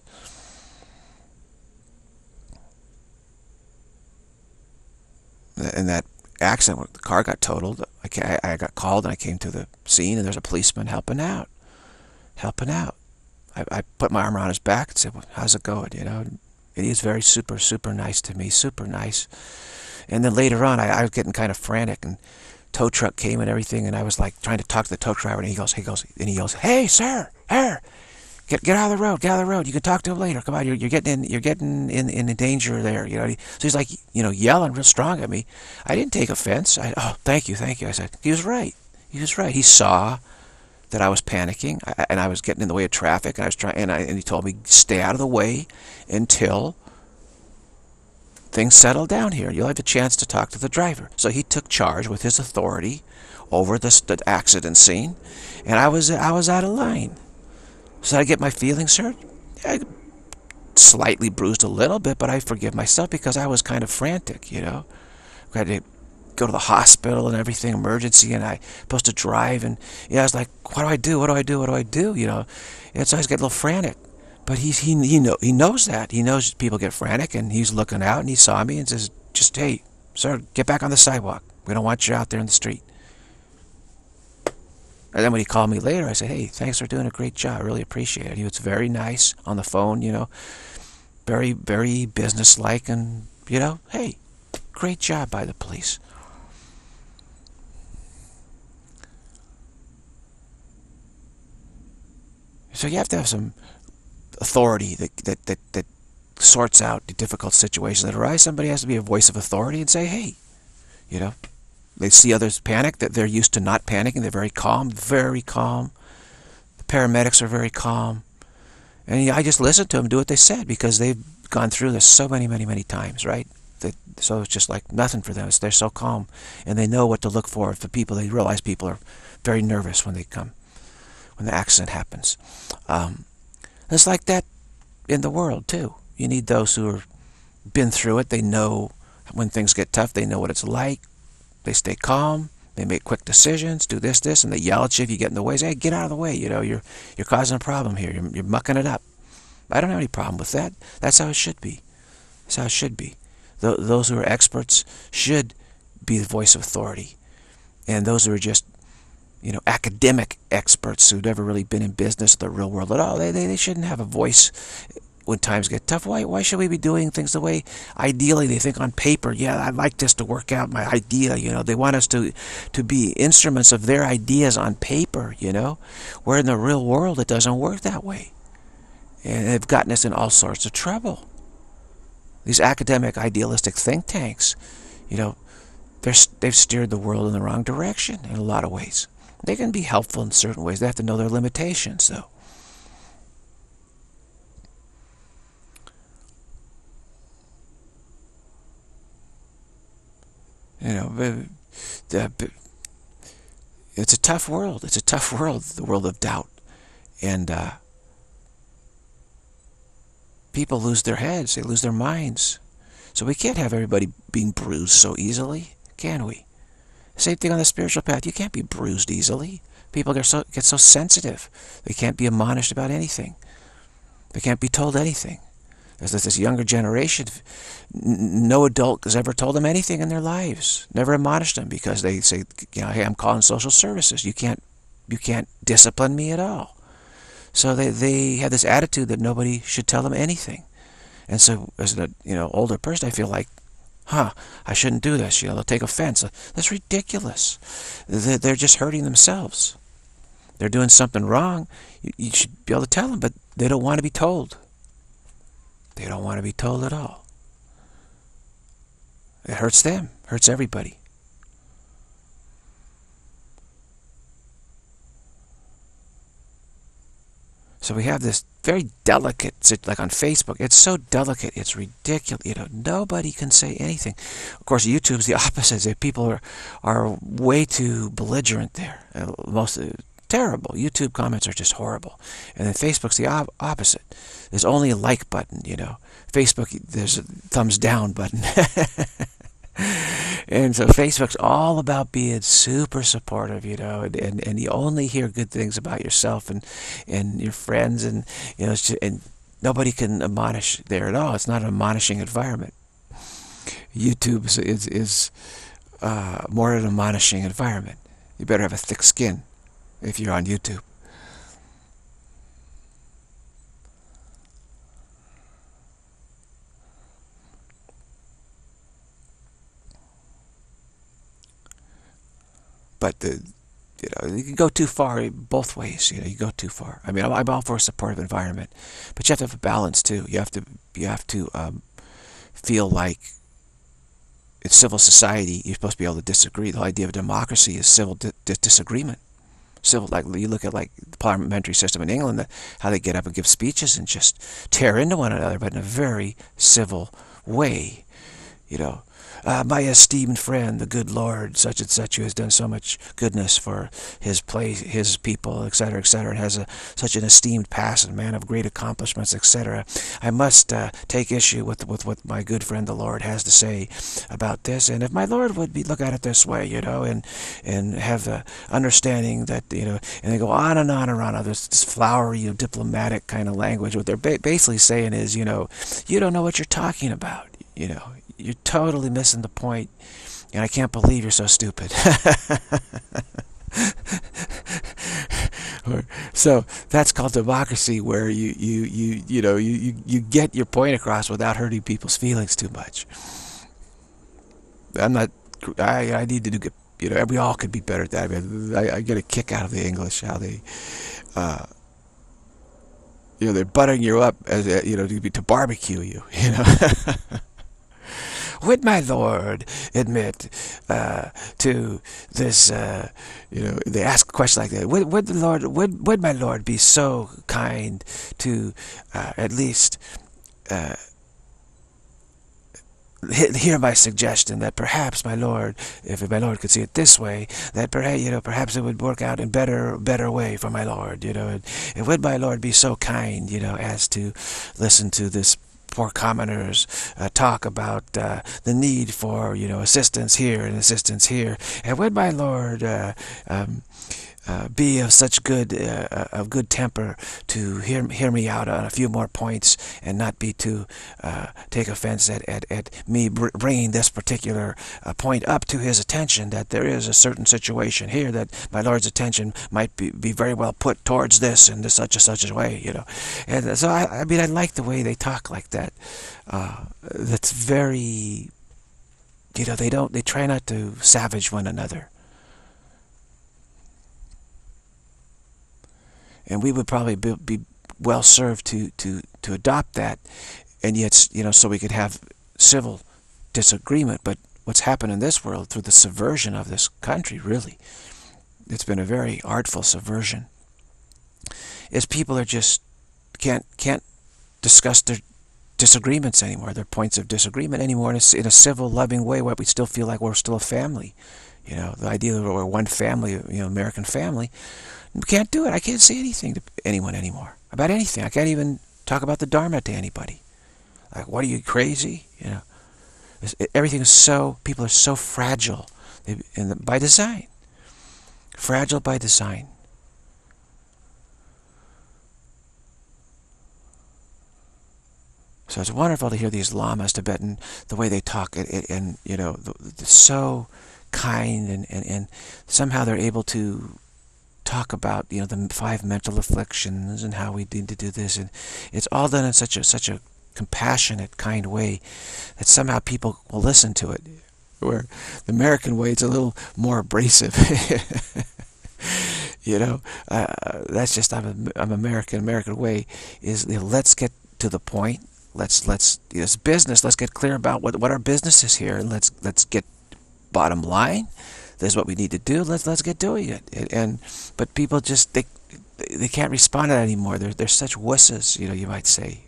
And that accident, the car got totaled. I, I got called and I came to the scene, and there's a policeman helping out. Helping out. I, I put my arm around his back and said, well, how's it going? You know, and he was very super, super nice to me. Super nice. And then later on, I, I was getting kind of frantic, and tow truck came and everything, and I was like trying to talk to the tow driver, and he goes, he goes, and he goes, hey, sir, here, get get out of the road, get out of the road. You can talk to him later. Come on, you're you're getting in, you're getting in in danger there. You know. So he's like, you know, yelling real strong at me. I didn't take offense. I, oh, thank you, thank you. I said, he was right. He was right. He saw that I was panicking, and I was getting in the way of traffic, and I was trying, and, I, and he told me, stay out of the way until things settle down here. You'll have a chance to talk to the driver. So he took charge with his authority over the, the accident scene, and I was I was out of line. So did I get my feelings hurt? I slightly bruised a little bit, but I forgive myself because I was kind of frantic, you know. I had to go to the hospital and everything, emergency, and I supposed to drive, and yeah, I was like, what do I do? What do I do? What do I do? You know, and so I was getting a little frantic. But he's, he he know he knows that. He knows people get frantic, and he's looking out, and he saw me and says, just, hey, sir, get back on the sidewalk. We don't want you out there in the street. And then when he called me later, I said, hey, thanks for doing a great job. I really appreciate it. He was very nice on the phone, you know, very, very businesslike, and, you know, hey, great job by the police. So you have to have some authority that that that, that sorts out the difficult situations that arise, somebody has to be a voice of authority and say, hey, you know, they see others panic, that they're used to not panicking. They're very calm, very calm. The paramedics are very calm. And I just listen to them do what they said because they've gone through this so many, many, many times, right? That, so it's just like nothing for them. It's, they're so calm. And they know what to look for for people. They realize people are very nervous when they come, when the accident happens. Um, it's like that in the world, too. You need those who have been through it. They know when things get tough. They know what it's like. They stay calm. They make quick decisions. Do this, this, and they yell at you if you get in the way. Say, hey, get out of the way. You know, you're you're causing a problem here. You're, you're mucking it up. I don't have any problem with that. That's how it should be. That's how it should be. Th those who are experts should be the voice of authority, and those who are just, you know, academic experts who've never really been in business, the real world at all, they they, they shouldn't have a voice when times get tough. Why, why should we be doing things the way ideally they think on paper? Yeah, I'd like this to work out, my idea, you know. They want us to, to be instruments of their ideas on paper, you know. Where in the real world it doesn't work that way. And they've gotten us in all sorts of trouble. These academic, idealistic think tanks, you know, they're, they've steered the world in the wrong direction in a lot of ways. They can be helpful in certain ways. They have to know their limitations, though. You know, but it's a tough world. It's a tough world, the world of doubt. And uh, people lose their heads. They lose their minds. So we can't have everybody being bruised so easily, can we? Same thing on the spiritual path. You can't be bruised easily. People get so, get so sensitive. They can't be admonished about anything. They can't be told anything. There's this younger generation, no adult has ever told them anything in their lives. Never admonished them because they say, you know, hey, I'm calling social services. You can't, you can't discipline me at all. So they, they have this attitude that nobody should tell them anything. And so as a, you know, older person, I feel like, huh, I shouldn't do this. You know, they'll take offense. That's ridiculous. They're just hurting themselves. They're doing something wrong. You, you should be able to tell them, but they don't want to be told. They don't want to be told at all. It hurts them. Hurts everybody. So we have this very delicate, like on Facebook, it's so delicate, it's ridiculous. You know, nobody can say anything. Of course, YouTube's the opposite. People are, are way too belligerent there. Most terrible. YouTube comments are just horrible. And then Facebook's the op opposite. There's only a like button, you know. Facebook, there's a thumbs down button. And so Facebook's all about being super supportive, you know, and, and, and you only hear good things about yourself and, and your friends, and, you know, it's just, and nobody can admonish there at all. It's not an admonishing environment. YouTube is, is, is uh, more an admonishing environment. You better have a thick skin if you're on YouTube. But the, you know, you can go too far both ways. You know, you go too far. I mean, I'm, I'm all for a supportive environment, but you have to have a balance too. You have to, you have to um, feel like in civil society you're supposed to be able to disagree. The whole idea of democracy is civil di di disagreement. Civil, like you look at like the parliamentary system in England, the, how they get up and give speeches and just tear into one another, but in a very civil way. You know. Uh, my esteemed friend, the good Lord, such and such, who has done so much goodness for his place, his people, et cetera, et cetera, and has a, such an esteemed past, and man of great accomplishments, et cetera. I must uh, take issue with with what my good friend the Lord has to say about this, and if my Lord would be look at it this way, you know, and and have the understanding that, you know, and they go on and on and on, this, this flowery, you know, diplomatic kind of language. What they're ba basically saying is, you know, you don't know what you're talking about, you know. You're totally missing the point, and I can't believe you're so stupid. So that's called democracy, where you you you you know you, you you get your point across without hurting people's feelings too much. I'm not. I I need to do. You know, we all could be better at that. I, mean, I, I get a kick out of the English, how they. Uh, You know, they're buttering you up as a, you know, to, to barbecue you. You know. Would my Lord admit uh, to this? Uh, you know, they ask a question like that. Would, would the Lord? Would would my Lord be so kind to uh, at least uh, hear my suggestion that perhaps my Lord, if my Lord could see it this way, that perhaps you know, perhaps it would work out in better better way for my Lord. You know, and, and would my Lord be so kind, you know, as to listen to this poor commoners uh, talk about uh, the need for, you know, assistance here and assistance here, and would my Lord uh, um, uh, be of such good uh, of good temper to hear hear me out on a few more points and not be too uh, take offense at, at, at me br bringing this particular uh, point up to his attention, that there is a certain situation here that my Lord's attention might be, be very well put towards this in this such and such a way, you know. And so I, I mean, I like the way they talk like that. Uh, that's very, you know, they don't they try not to savage one another. And we would probably be, be well served to, to, to adopt that, and yet, you know, so we could have civil disagreement. But what's happened in this world through the subversion of this country, really, it's been a very artful subversion, is people are just can't can't discuss their disagreements anymore, their points of disagreement anymore in a, in a civil, loving way, where we still feel like we're still a family. You know, the idea that we're one family, you know, American family. We can't do it. I can't say anything to anyone anymore about anything. I can't even talk about the Dharma to anybody. Like, what are you, crazy? You know, it's, it, everything is so, people are so fragile, they, and the, by design. Fragile by design. So it's wonderful to hear these lamas, Tibetan, the way they talk, and, and, and you know, the, the, so kind, and, and, and somehow they're able to talk about, you know, the five mental afflictions and how we need to do this, and it's all done in such a such a compassionate, kind way that somehow people will listen to it. Where the American way, it's a little more abrasive. You know, uh, that's just I'm, I'm American. American way is, you know, let's get to the point. Let's let's it's business. Let's get clear about what what our business is here, and let's let's get bottom line. This is what we need to do. Let's let's get doing it. And, and but people just they they can't respond to that anymore. They're they're such wusses, you know. You might say.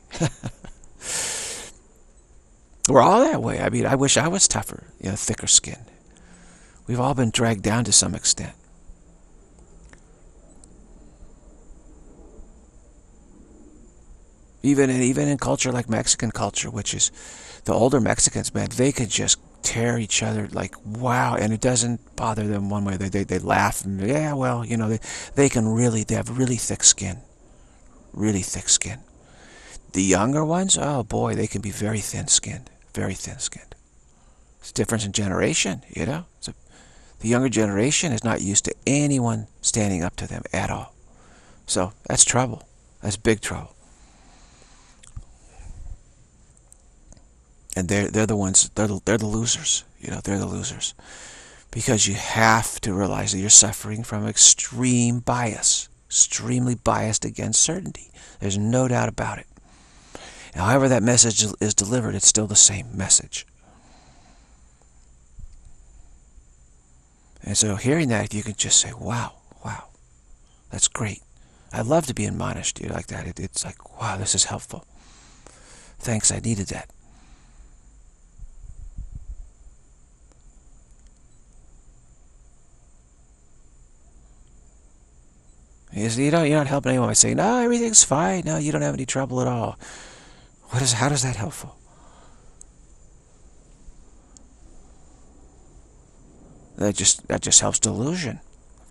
We're all that way. I mean, I wish I was tougher, you know, thicker skinned. We've all been dragged down to some extent. Even in, even in culture like Mexican culture, which is the older Mexicans, man, they could just tear each other like, wow, and it doesn't bother them one way. They, they, they laugh and, yeah, well, you know, they, they can really, they have really thick skin. Really thick skin. The younger ones, oh boy, they can be very thin-skinned. Very thin-skinned. It's a difference in generation, you know. It's a, the younger generation is not used to anyone standing up to them at all. So that's trouble. That's big trouble. And they're they're the ones. They're the, they're the losers. You know, they're the losers, because you have to realize that you're suffering from extreme bias, extremely biased against certainty. There's no doubt about it. And however that message is delivered, it's still the same message. And so, hearing that, you can just say, "Wow, wow, that's great. I love to be admonished, you know, like that. It, it's like, wow, this is helpful. Thanks, I needed that." You don't, you're not helping anyone by saying, no, everything's fine. No, you don't have any trouble at all. What is, how is that helpful? That just, that just helps delusion.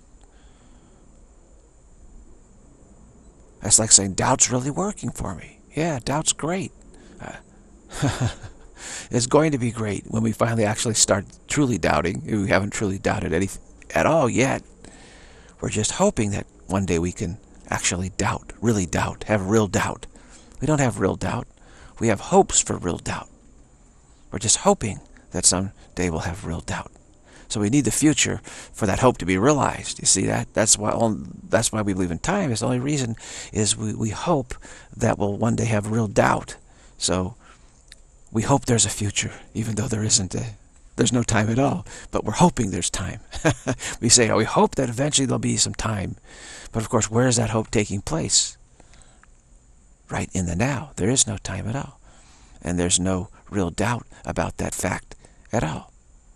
That's like saying, doubt's really working for me. Yeah, doubt's great. Uh, it's going to be great when we finally actually start truly doubting. We haven't truly doubted anything at all yet. We're just hoping that one day we can actually doubt, really doubt, have real doubt. We don't have real doubt. We have hopes for real doubt. We're just hoping that someday we'll have real doubt. So we need the future for that hope to be realized. You see that? That's why all, that's why we believe in time. It's the only reason is we, we hope that we'll one day have real doubt. So we hope there's a future, even though there isn't a, there's no time at all. But we're hoping there's time. We say, oh, we hope that eventually there'll be some time. But of course, where is that hope taking place? Right in the now. There is no time at all. And there's no real doubt about that fact at all.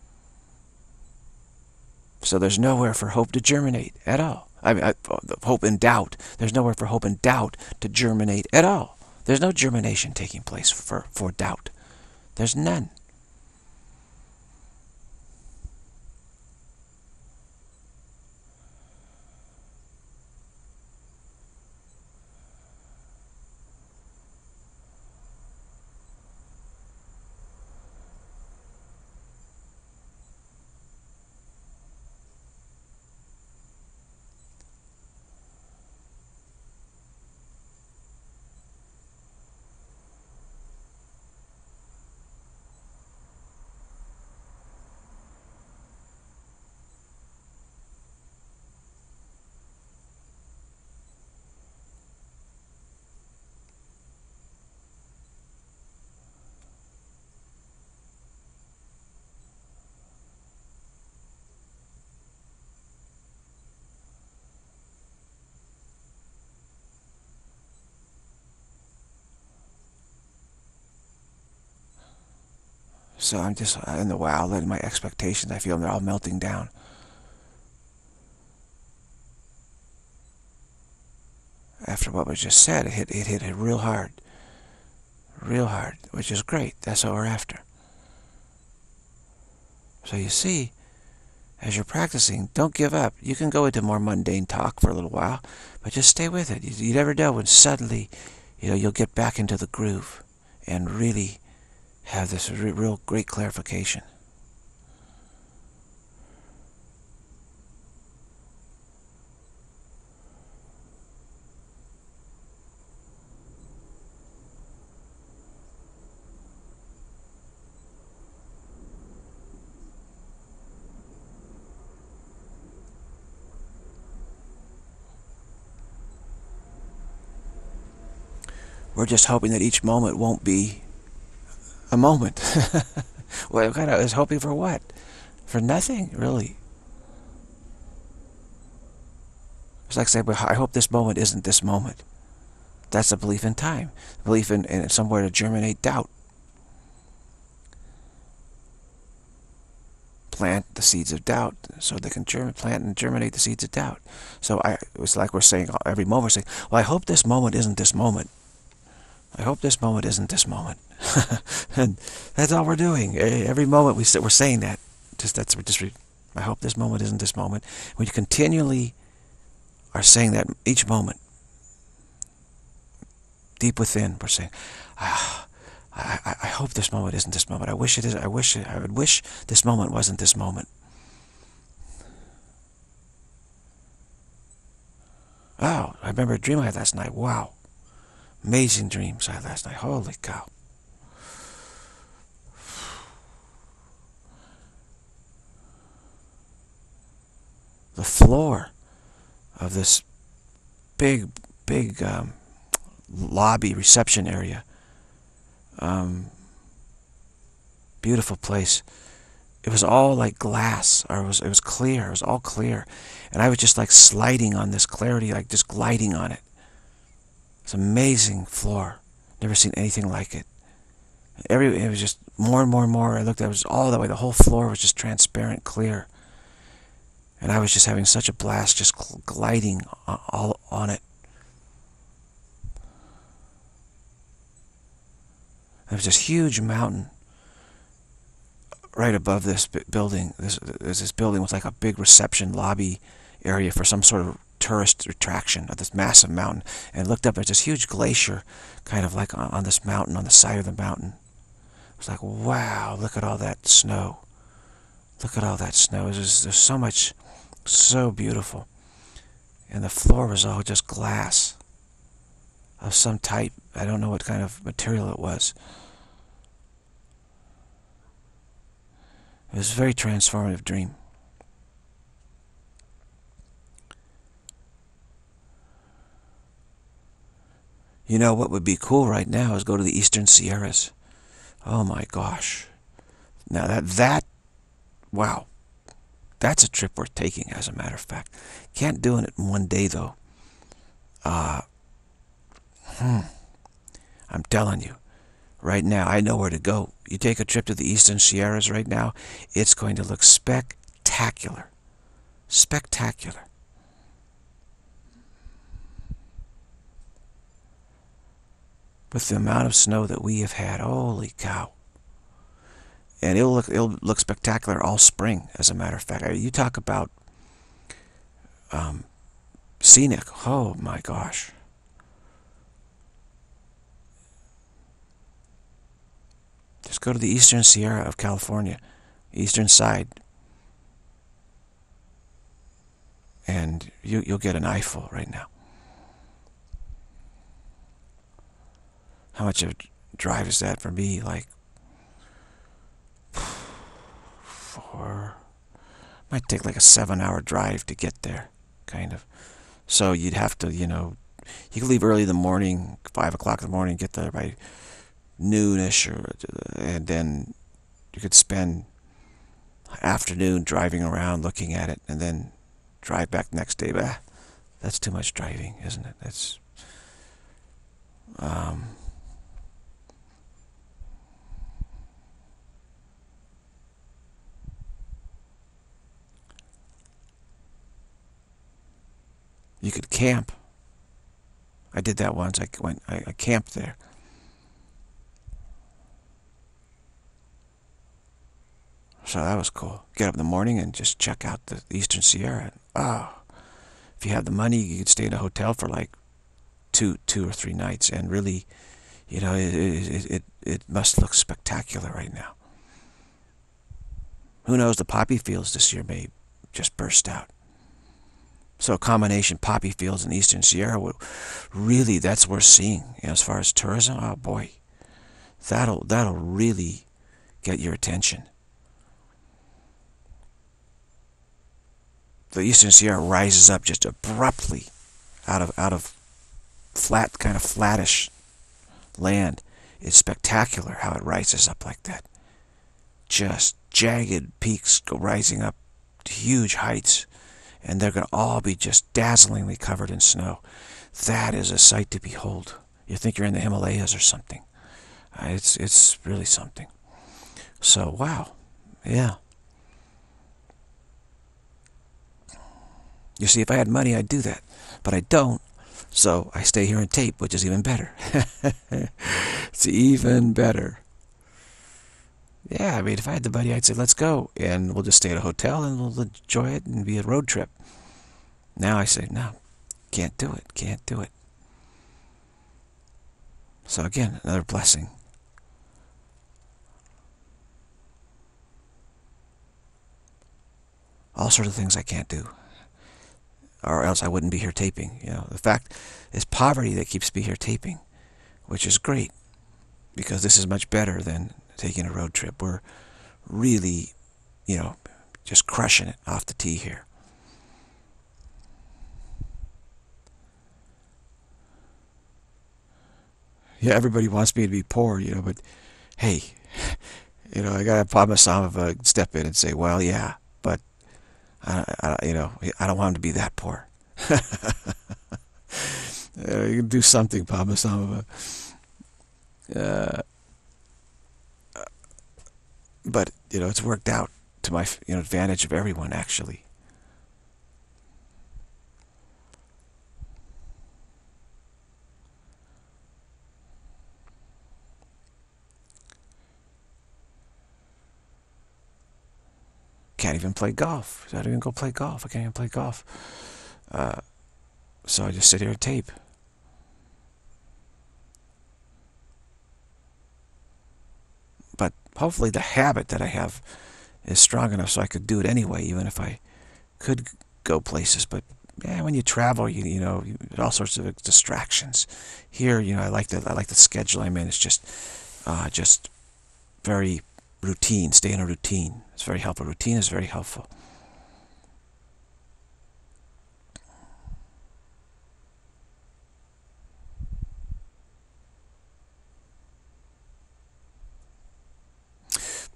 So there's nowhere for hope to germinate at all. I mean, I, hope and doubt. There's nowhere for hope and doubt to germinate at all. There's no germination taking place for, for doubt. There's none. So I'm just in the wow, letting my expectations, I feel they're all melting down. After what was just said, it hit, it hit it real hard. Real hard, which is great. That's what we're after. So you see, as you're practicing, don't give up. You can go into more mundane talk for a little while, but just stay with it. You, you never know when suddenly, you know, you'll get back into the groove and really have this re real great clarification. We're just hoping that each moment won't be a moment. Well, kind of is hoping for what? For nothing, really. It's like saying, I hope this moment isn't this moment. That's a belief in time. A belief in, in somewhere to germinate doubt. Plant the seeds of doubt so they can germ plant and germinate the seeds of doubt. So I, it's like we're saying every moment, we're saying, well, I hope this moment isn't this moment. I hope this moment isn't this moment. And that's all we're doing. Every moment we we're saying that. Just that's we're just. I hope this moment isn't this moment. We continually are saying that each moment. Deep within, we're saying, ah, I, I, I hope this moment isn't this moment. I wish it is. I wish it, I would wish this moment wasn't this moment. Oh, I remember a dream I had last night. Wow. Amazing dreams I had last night. Holy cow. The floor of this big, big um, lobby reception area. Um, beautiful place. It was all like glass, or it was, it was clear. It was all clear. And I was just like sliding on this clarity, like just gliding on it. It's an amazing floor. Never seen anything like it. Every it was just more and more and more. I looked at it, it was all that way. The whole floor was just transparent, clear. And I was just having such a blast, just gliding all on it. There was this huge mountain right above this building. This, there's this building with like a big reception lobby area for some sort of tourist attraction of this massive mountain. And I looked up, there's this huge glacier kind of like on, on this mountain, on the side of the mountain. It was like, wow, look at all that snow. Look at all that snow. There's, there's so much, so beautiful. And the floor was all just glass of some type. I don't know what kind of material it was. It was a very transformative dream. You know what would be cool right now is go to the Eastern Sierras. Oh my gosh. Now that, that, wow. That's a trip worth taking, as a matter of fact. Can't do it in one day, though. Uh, hmm. I'm telling you, right now, I know where to go. You take a trip to the Eastern Sierras right now, it's going to look spectacular. Spectacular. With the amount of snow that we have had, holy cow. And it'll look, it'll look spectacular all spring, as a matter of fact. You talk about um, scenic. Oh my gosh. Just go to the Eastern Sierra of California, eastern side, and you, you'll get an eyeful right now. How much of a drive is that for me? Like four, might take like a seven hour drive to get there, kind of. So you'd have to, you know, you could leave early in the morning, five o'clock in the morning, get there by noonish, or, and then you could spend afternoon driving around looking at it, and then drive back the next day. Bah, that's too much driving, isn't it? That's um, you could camp. I did that once. I went. I, I camped there. So that was cool. Get up in the morning and just check out the Eastern Sierra. Oh, if you have the money, you could stay in a hotel for like two, two or three nights, and really, you know, it it it, it must look spectacular right now. Who knows? The poppy fields this year may just burst out. So a combination poppy fields in Eastern Sierra, really, that's worth seeing. You know, as far as tourism, oh boy, that'll that'll really get your attention. The Eastern Sierra rises up just abruptly out of out of flat, kind of flattish land. It's spectacular how it rises up like that. Just jagged peaks go rising up to huge heights, and they're going to all be just dazzlingly covered in snow. That is a sight to behold. You think you're in the Himalayas or something. Uh, it's it's really something. So wow, yeah. You see, if I had money, I'd do that. But I don't, so I stay here and tape, which is even better. It's even better. Yeah, I mean, if I had the money, I'd say, let's go. And we'll just stay at a hotel, and we'll enjoy it and be a road trip. Now I say, no, can't do it, can't do it. So again, another blessing. All sorts of things I can't do, or else I wouldn't be here taping. You know, the fact is poverty that keeps me here taping, which is great, because this is much better than taking a road trip. We're really, you know, just crushing it off the tee here. Yeah, everybody wants me to be poor, you know, but hey, you know, I got to Padmasambhava step in and say, well, yeah, but I, I, you know, I don't want him to be that poor. uh, you can do something, Padmasambhava. Uh, but you know, it's worked out to my, you know, advantage of everyone, actually. Can't even play golf. I don't even go play golf. I can't even play golf. Uh, so I just sit here and tape. But hopefully the habit that I have is strong enough so I could do it anyway, even if I could go places. But yeah, when you travel, you you know, you, all sorts of distractions. Here, you know, I like the I like the schedule I'm in. It's just uh, just very routine. Stay in a routine. It's very helpful. Routine is very helpful.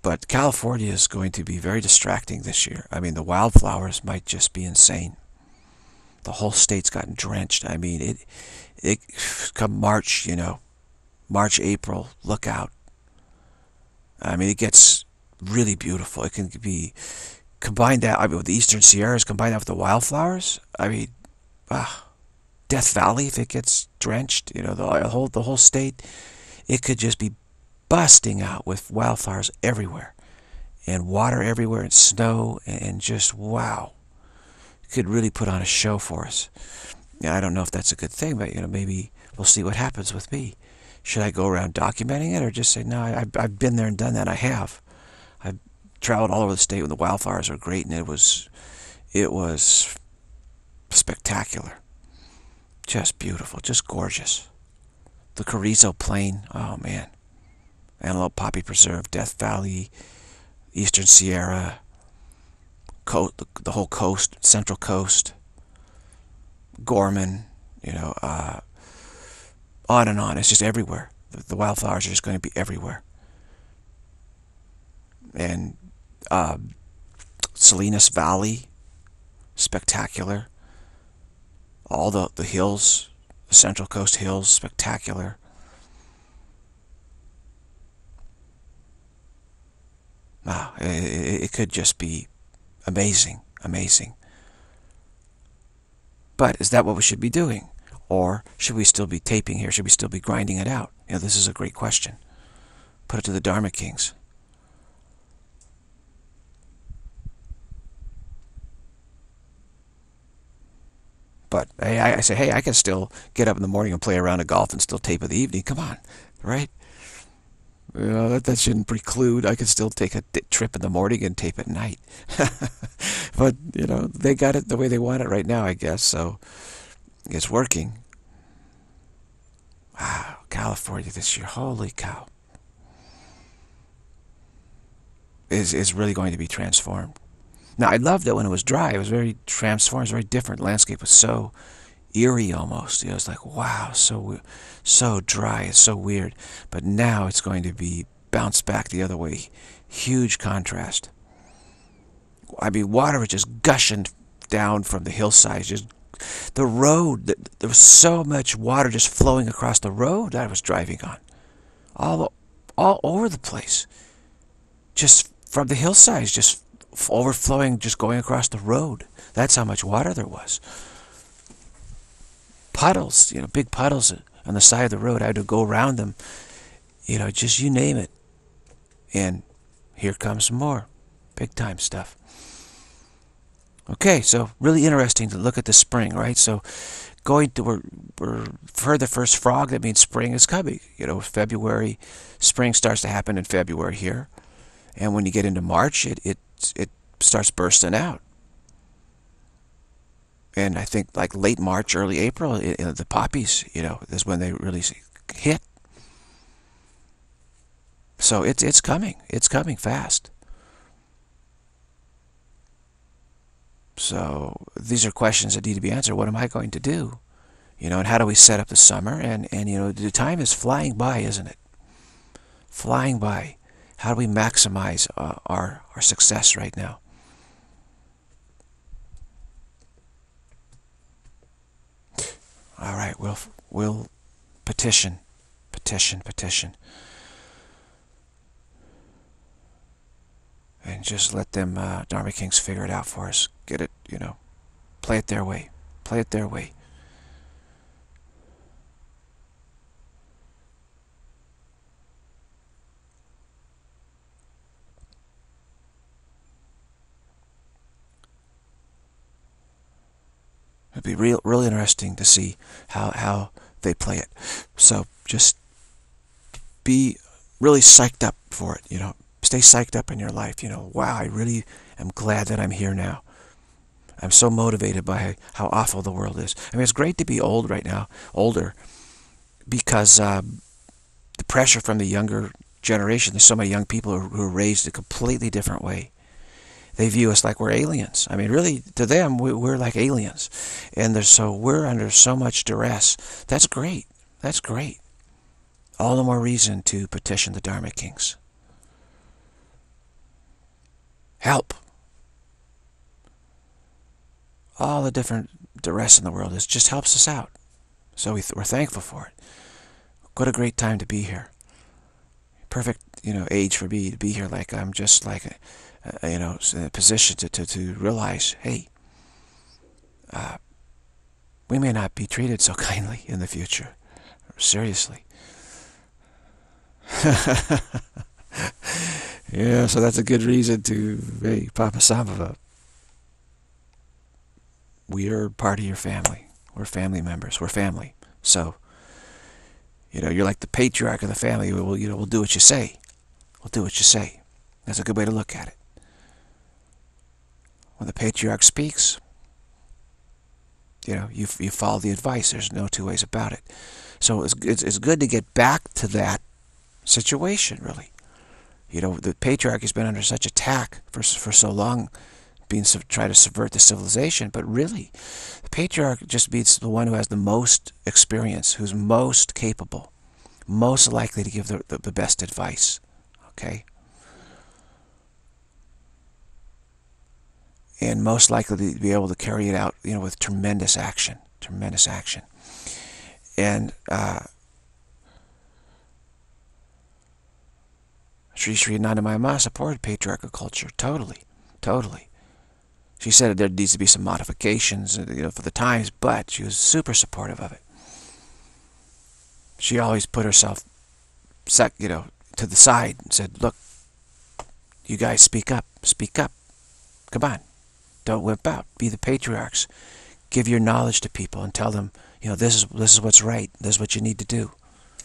But California is going to be very distracting this year. I mean, the wildflowers might just be insane. The whole state's gotten drenched. I mean, it, it come March, you know, March, April, look out. I mean, it gets really beautiful. It can be combined that, I mean, with the Eastern Sierras, combined that with the wildflowers. I mean, ah, Death Valley, if it gets drenched, you know, the whole, the whole state, it could just be busting out with wildflowers everywhere. And water everywhere, and snow, and just, wow. Could really put on a show for us. Yeah, I don't know if that's a good thing, but you know, maybe we'll see what happens with me. Should I go around documenting it, or just say, no, I, I've been there and done that? I have. I've traveled all over the state when the wildfires were great, and it was, it was spectacular. Just beautiful, just gorgeous. The Carrizo Plain, oh man. Antelope Poppy Preserve, Death Valley, Eastern Sierra, coast, the, the whole coast, Central Coast, Gorman, you know, uh, on and on. It's just everywhere. The, the wildflowers are just going to be everywhere. And uh, Salinas Valley, spectacular. All the, the hills, the Central Coast hills, spectacular. Wow, it, it could just be amazing, amazing. But is that what we should be doing? Or should we still be taping here? Should we still be grinding it out? You know, this is a great question. Put it to the Dharma Kings. But hey, I, I say, hey, I can still get up in the morning and play a round of golf and still tape in the evening. Come on, right? You know, that, that shouldn't preclude. I could still take a trip in the morning and tape at night. But, you know, they got it the way they want it right now, I guess. So it's working. Wow, California this year. Holy cow. Is, is really going to be transformed. Now, I loved it when it was dry. It was very transformed. It was very different. The landscape was so eerie almost. You know, it's like, wow, so so dry. It's so weird. But now it's going to be bounced back the other way. Huge contrast. I mean, water was just gushing down from the hillsides. Just the road, there was so much water just flowing across the road that I was driving on. All, all over the place. Just from the hillsides, just overflowing, just going across the road. That's how much water there was. Puddles, you know, big puddles on the side of the road. I had to go around them, you know, just you name it. And here comes some more big time stuff. Okay, so really interesting to look at the spring, right? So going to, we're, we're for the first frog, that means spring is coming. You know, February, spring starts to happen in February here. And when you get into March, it, it, it starts bursting out. And I think like late March, early April, it, it, the poppies, you know, is when they really hit. So it's, it's coming. It's coming fast. So these are questions that need to be answered. What am I going to do? You know, and how do we set up the summer? And, and you know, the time is flying by, isn't it? Flying by. How do we maximize uh, our, our success right now? All right, we'll, we'll petition, petition, petition. And just let them, uh, Dharma Kings, figure it out for us. Get it, you know, play it their way. Play it their way. It'd be real, really interesting to see how, how they play it. So just be really psyched up for it, you know. Stay psyched up in your life, you know. Wow, I really am glad that I'm here now. I'm so motivated by how awful the world is. I mean, it's great to be old right now, older, because um, the pressure from the younger generation, there's so many young people who are raised a completely different way. They view us like we're aliens. I mean, really, to them, we're like aliens. And there's so we're under so much duress. That's great. That's great. All the more reason to petition the Dharma Kings. help. All the different duress in the world is just helps us out. So we th we're thankful for it. What a great time to be here. Perfect, you know, age for me to be here. Like I'm just like, a, a, you know, in a position to, to, to realize, hey, uh, we may not be treated so kindly in the future. Seriously. Yeah, so that's a good reason to, hey, Papa Sambhava, we are part of your family. We're family members. We're family. So, you know, you're like the patriarch of the family. We'll, you know, we'll do what you say. We'll do what you say. That's a good way to look at it. When the patriarch speaks, you know, you, you follow the advice. There's no two ways about it. So it's, it's, it's good to get back to that situation, really. You know, the patriarch has been under such attack for, for so long, being try to subvert the civilization, but really, the patriarch just means the one who has the most experience, who's most capable, most likely to give the, the, the best advice, okay? And most likely to be able to carry it out, you know, with tremendous action, tremendous action. And uh, Sri Sri Anandamayi Ma supported patriarchal culture, totally, totally. She said there needs to be some modifications, you know, for the times, but she was super supportive of it. She always put herself, sec, you know, to the side and said, "Look, you guys speak up, speak up. Come on, don't whip out. Be the patriarchs. Give your knowledge to people and tell them, you know, this is this is what's right. This is what you need to do."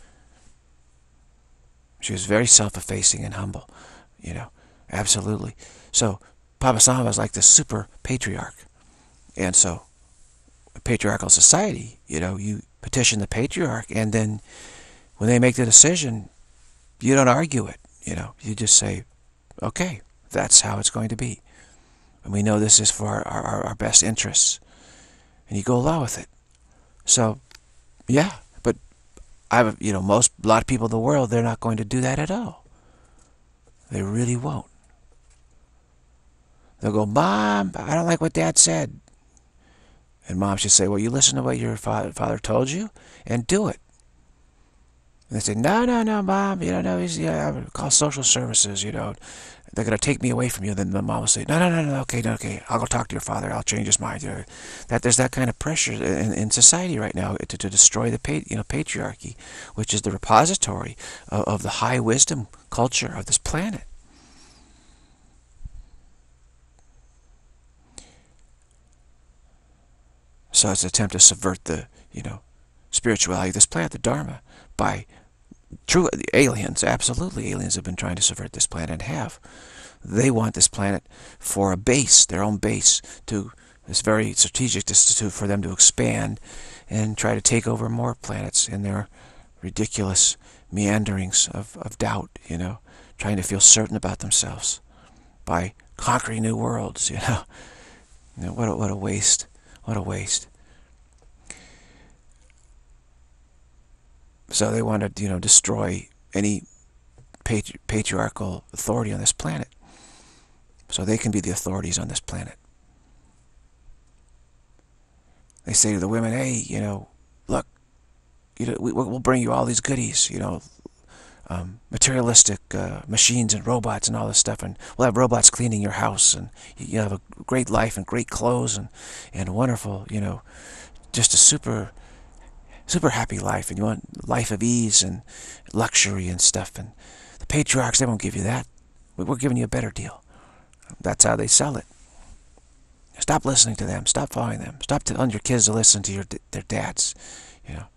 She was very self-effacing and humble, you know, absolutely. So Papa Sambhava was like the super patriarch. And so, a patriarchal society, you know, you petition the patriarch, and then when they make the decision, you don't argue it, you know. You just say, okay, that's how it's going to be. And we know this is for our, our, our best interests. And you go along with it. So, yeah, but I, you know, most, a lot of people in the world, they're not going to do that at all. They really won't. They'll go, "Mom, I don't like what Dad said." And Mom should say, "Well, you listen to what your father, father told you and do it." And they say, "No, no, no, Mom, you don't know, he's, yeah, I call social services, you know. They're going to take me away from you." Then the mom will say, "No, no, no, no, okay, no, okay, I'll go talk to your father. I'll change his mind." You know, that there's that kind of pressure in, in society right now to, to destroy the pa you know patriarchy, which is the repository of, of the high wisdom culture of this planet. So it's an attempt to subvert the, you know, spirituality of this planet, the Dharma, by true aliens. Absolutely, aliens have been trying to subvert this planet and have. They want this planet for a base, their own base, to it's very strategic to, to, for them to expand and try to take over more planets in their ridiculous meanderings of, of doubt, you know, trying to feel certain about themselves by conquering new worlds, you know. You know, what a, what a waste. What a waste. So they want to, you know, destroy any patri patriarchal authority on this planet, so they can be the authorities on this planet. They say to the women, "Hey, you know, look, you know, we, we'll bring you all these goodies, you know, um, materialistic uh, machines and robots and all this stuff, and we'll have robots cleaning your house, and you have a great life and great clothes and and wonderful, you know, just a super super happy life, and you want life of ease and luxury and stuff." And the patriarchs, they won't give you that. We're giving you a better deal. That's how they sell it. Stop listening to them. Stop following them. Stop telling your kids to listen to your their dads. You know.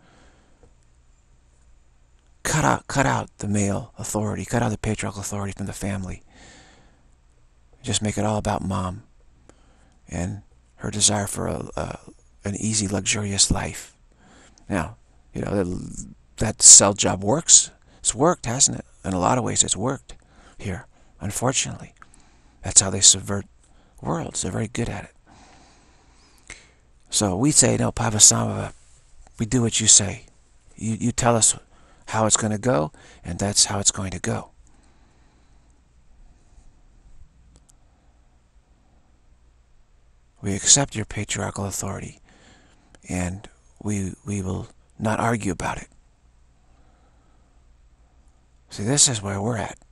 Cut out, cut out the male authority. Cut out the patriarchal authority from the family. Just make it all about Mom and her desire for a, a an easy, luxurious life. Now, you know, that, that cell job works. It's worked, hasn't it? In a lot of ways, it's worked here, unfortunately. That's how they subvert worlds. They're very good at it. So we say, no, Papa Sambhava, we do what you say. You, you tell us how it's going to go, and that's how it's going to go. We accept your patriarchal authority, and we we will not argue about it. See, this is where we're at.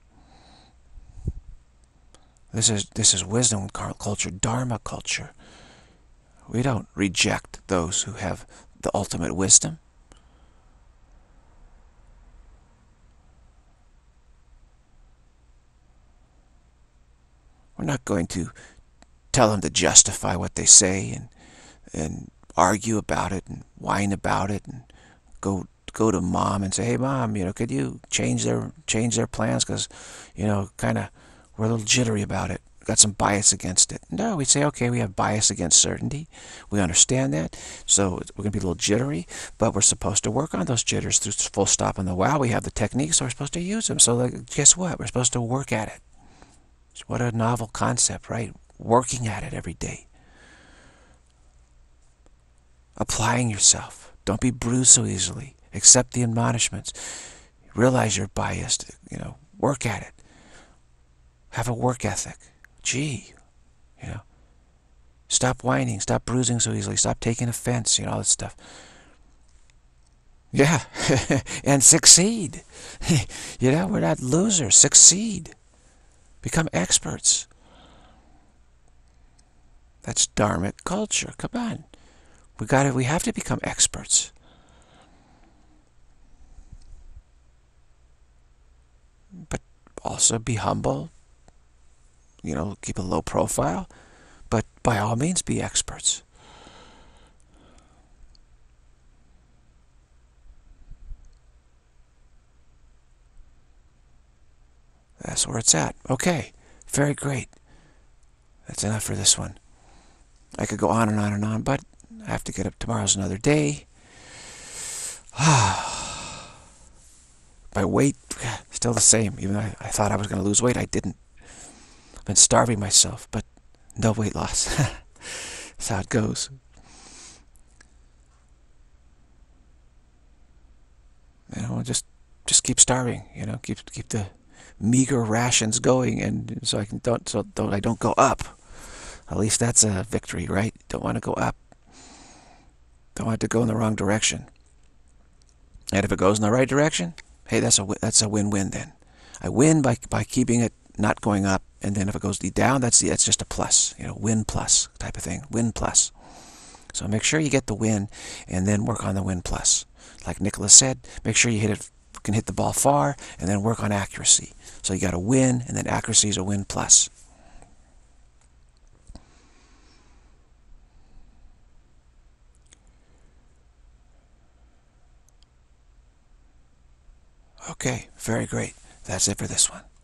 This is this is wisdom culture, Dharma culture. We don't reject those who have the ultimate wisdom. We're not going to tell them to justify what they say and and argue about it and whine about it and go go to mom and say, hey mom, you know, could you change their change their plans because, you know, kind of we're a little jittery about it. Got some bias against it. No, we say, okay, we have bias against certainty. We understand that. So we're going to be a little jittery, but we're supposed to work on those jitters through full stop on the wow. We have the techniques, so we're supposed to use them. So like, guess what? We're supposed to work at it. What a novel concept, right? Working at it every day. Applying yourself. Don't be bruised so easily. Accept the admonishments. Realize you're biased. You know, work at it. Have a work ethic. Gee, you know, stop whining. Stop bruising so easily. Stop taking offense. You know, all that stuff. Yeah, and succeed. You know, we're not losers. Succeed. Become experts. That's dharmic culture. Come on. We got to, we have to become experts. But also be humble. You know, keep a low profile. But by all means, be experts. That's where it's at. Okay, very great. That's enough for this one. I could go on and on and on, but I have to get up. Tomorrow's another day. My weight, still the same. Even though I, I thought I was going to lose weight, I didn't. I've been starving myself, but no weight loss. That's how it goes. You know, just just keep starving. You know, keep keep the meager rations going, and so I can don't so don't I don't go up. At least that's a victory, right? Don't want to go up. Don't want it to go in the wrong direction. And if it goes in the right direction, hey, that's a that's a win-win then. I win by by keeping it not going up, and then if it goes down, that's the that's just a plus. You know, win plus type of thing. Win plus. So make sure you get the win, and then work on the win plus. Like Nicholas said, make sure you hit it can hit the ball far, and then work on accuracy. So you got to win, and then accuracy is a win plus. Okay, very great. That's it for this one.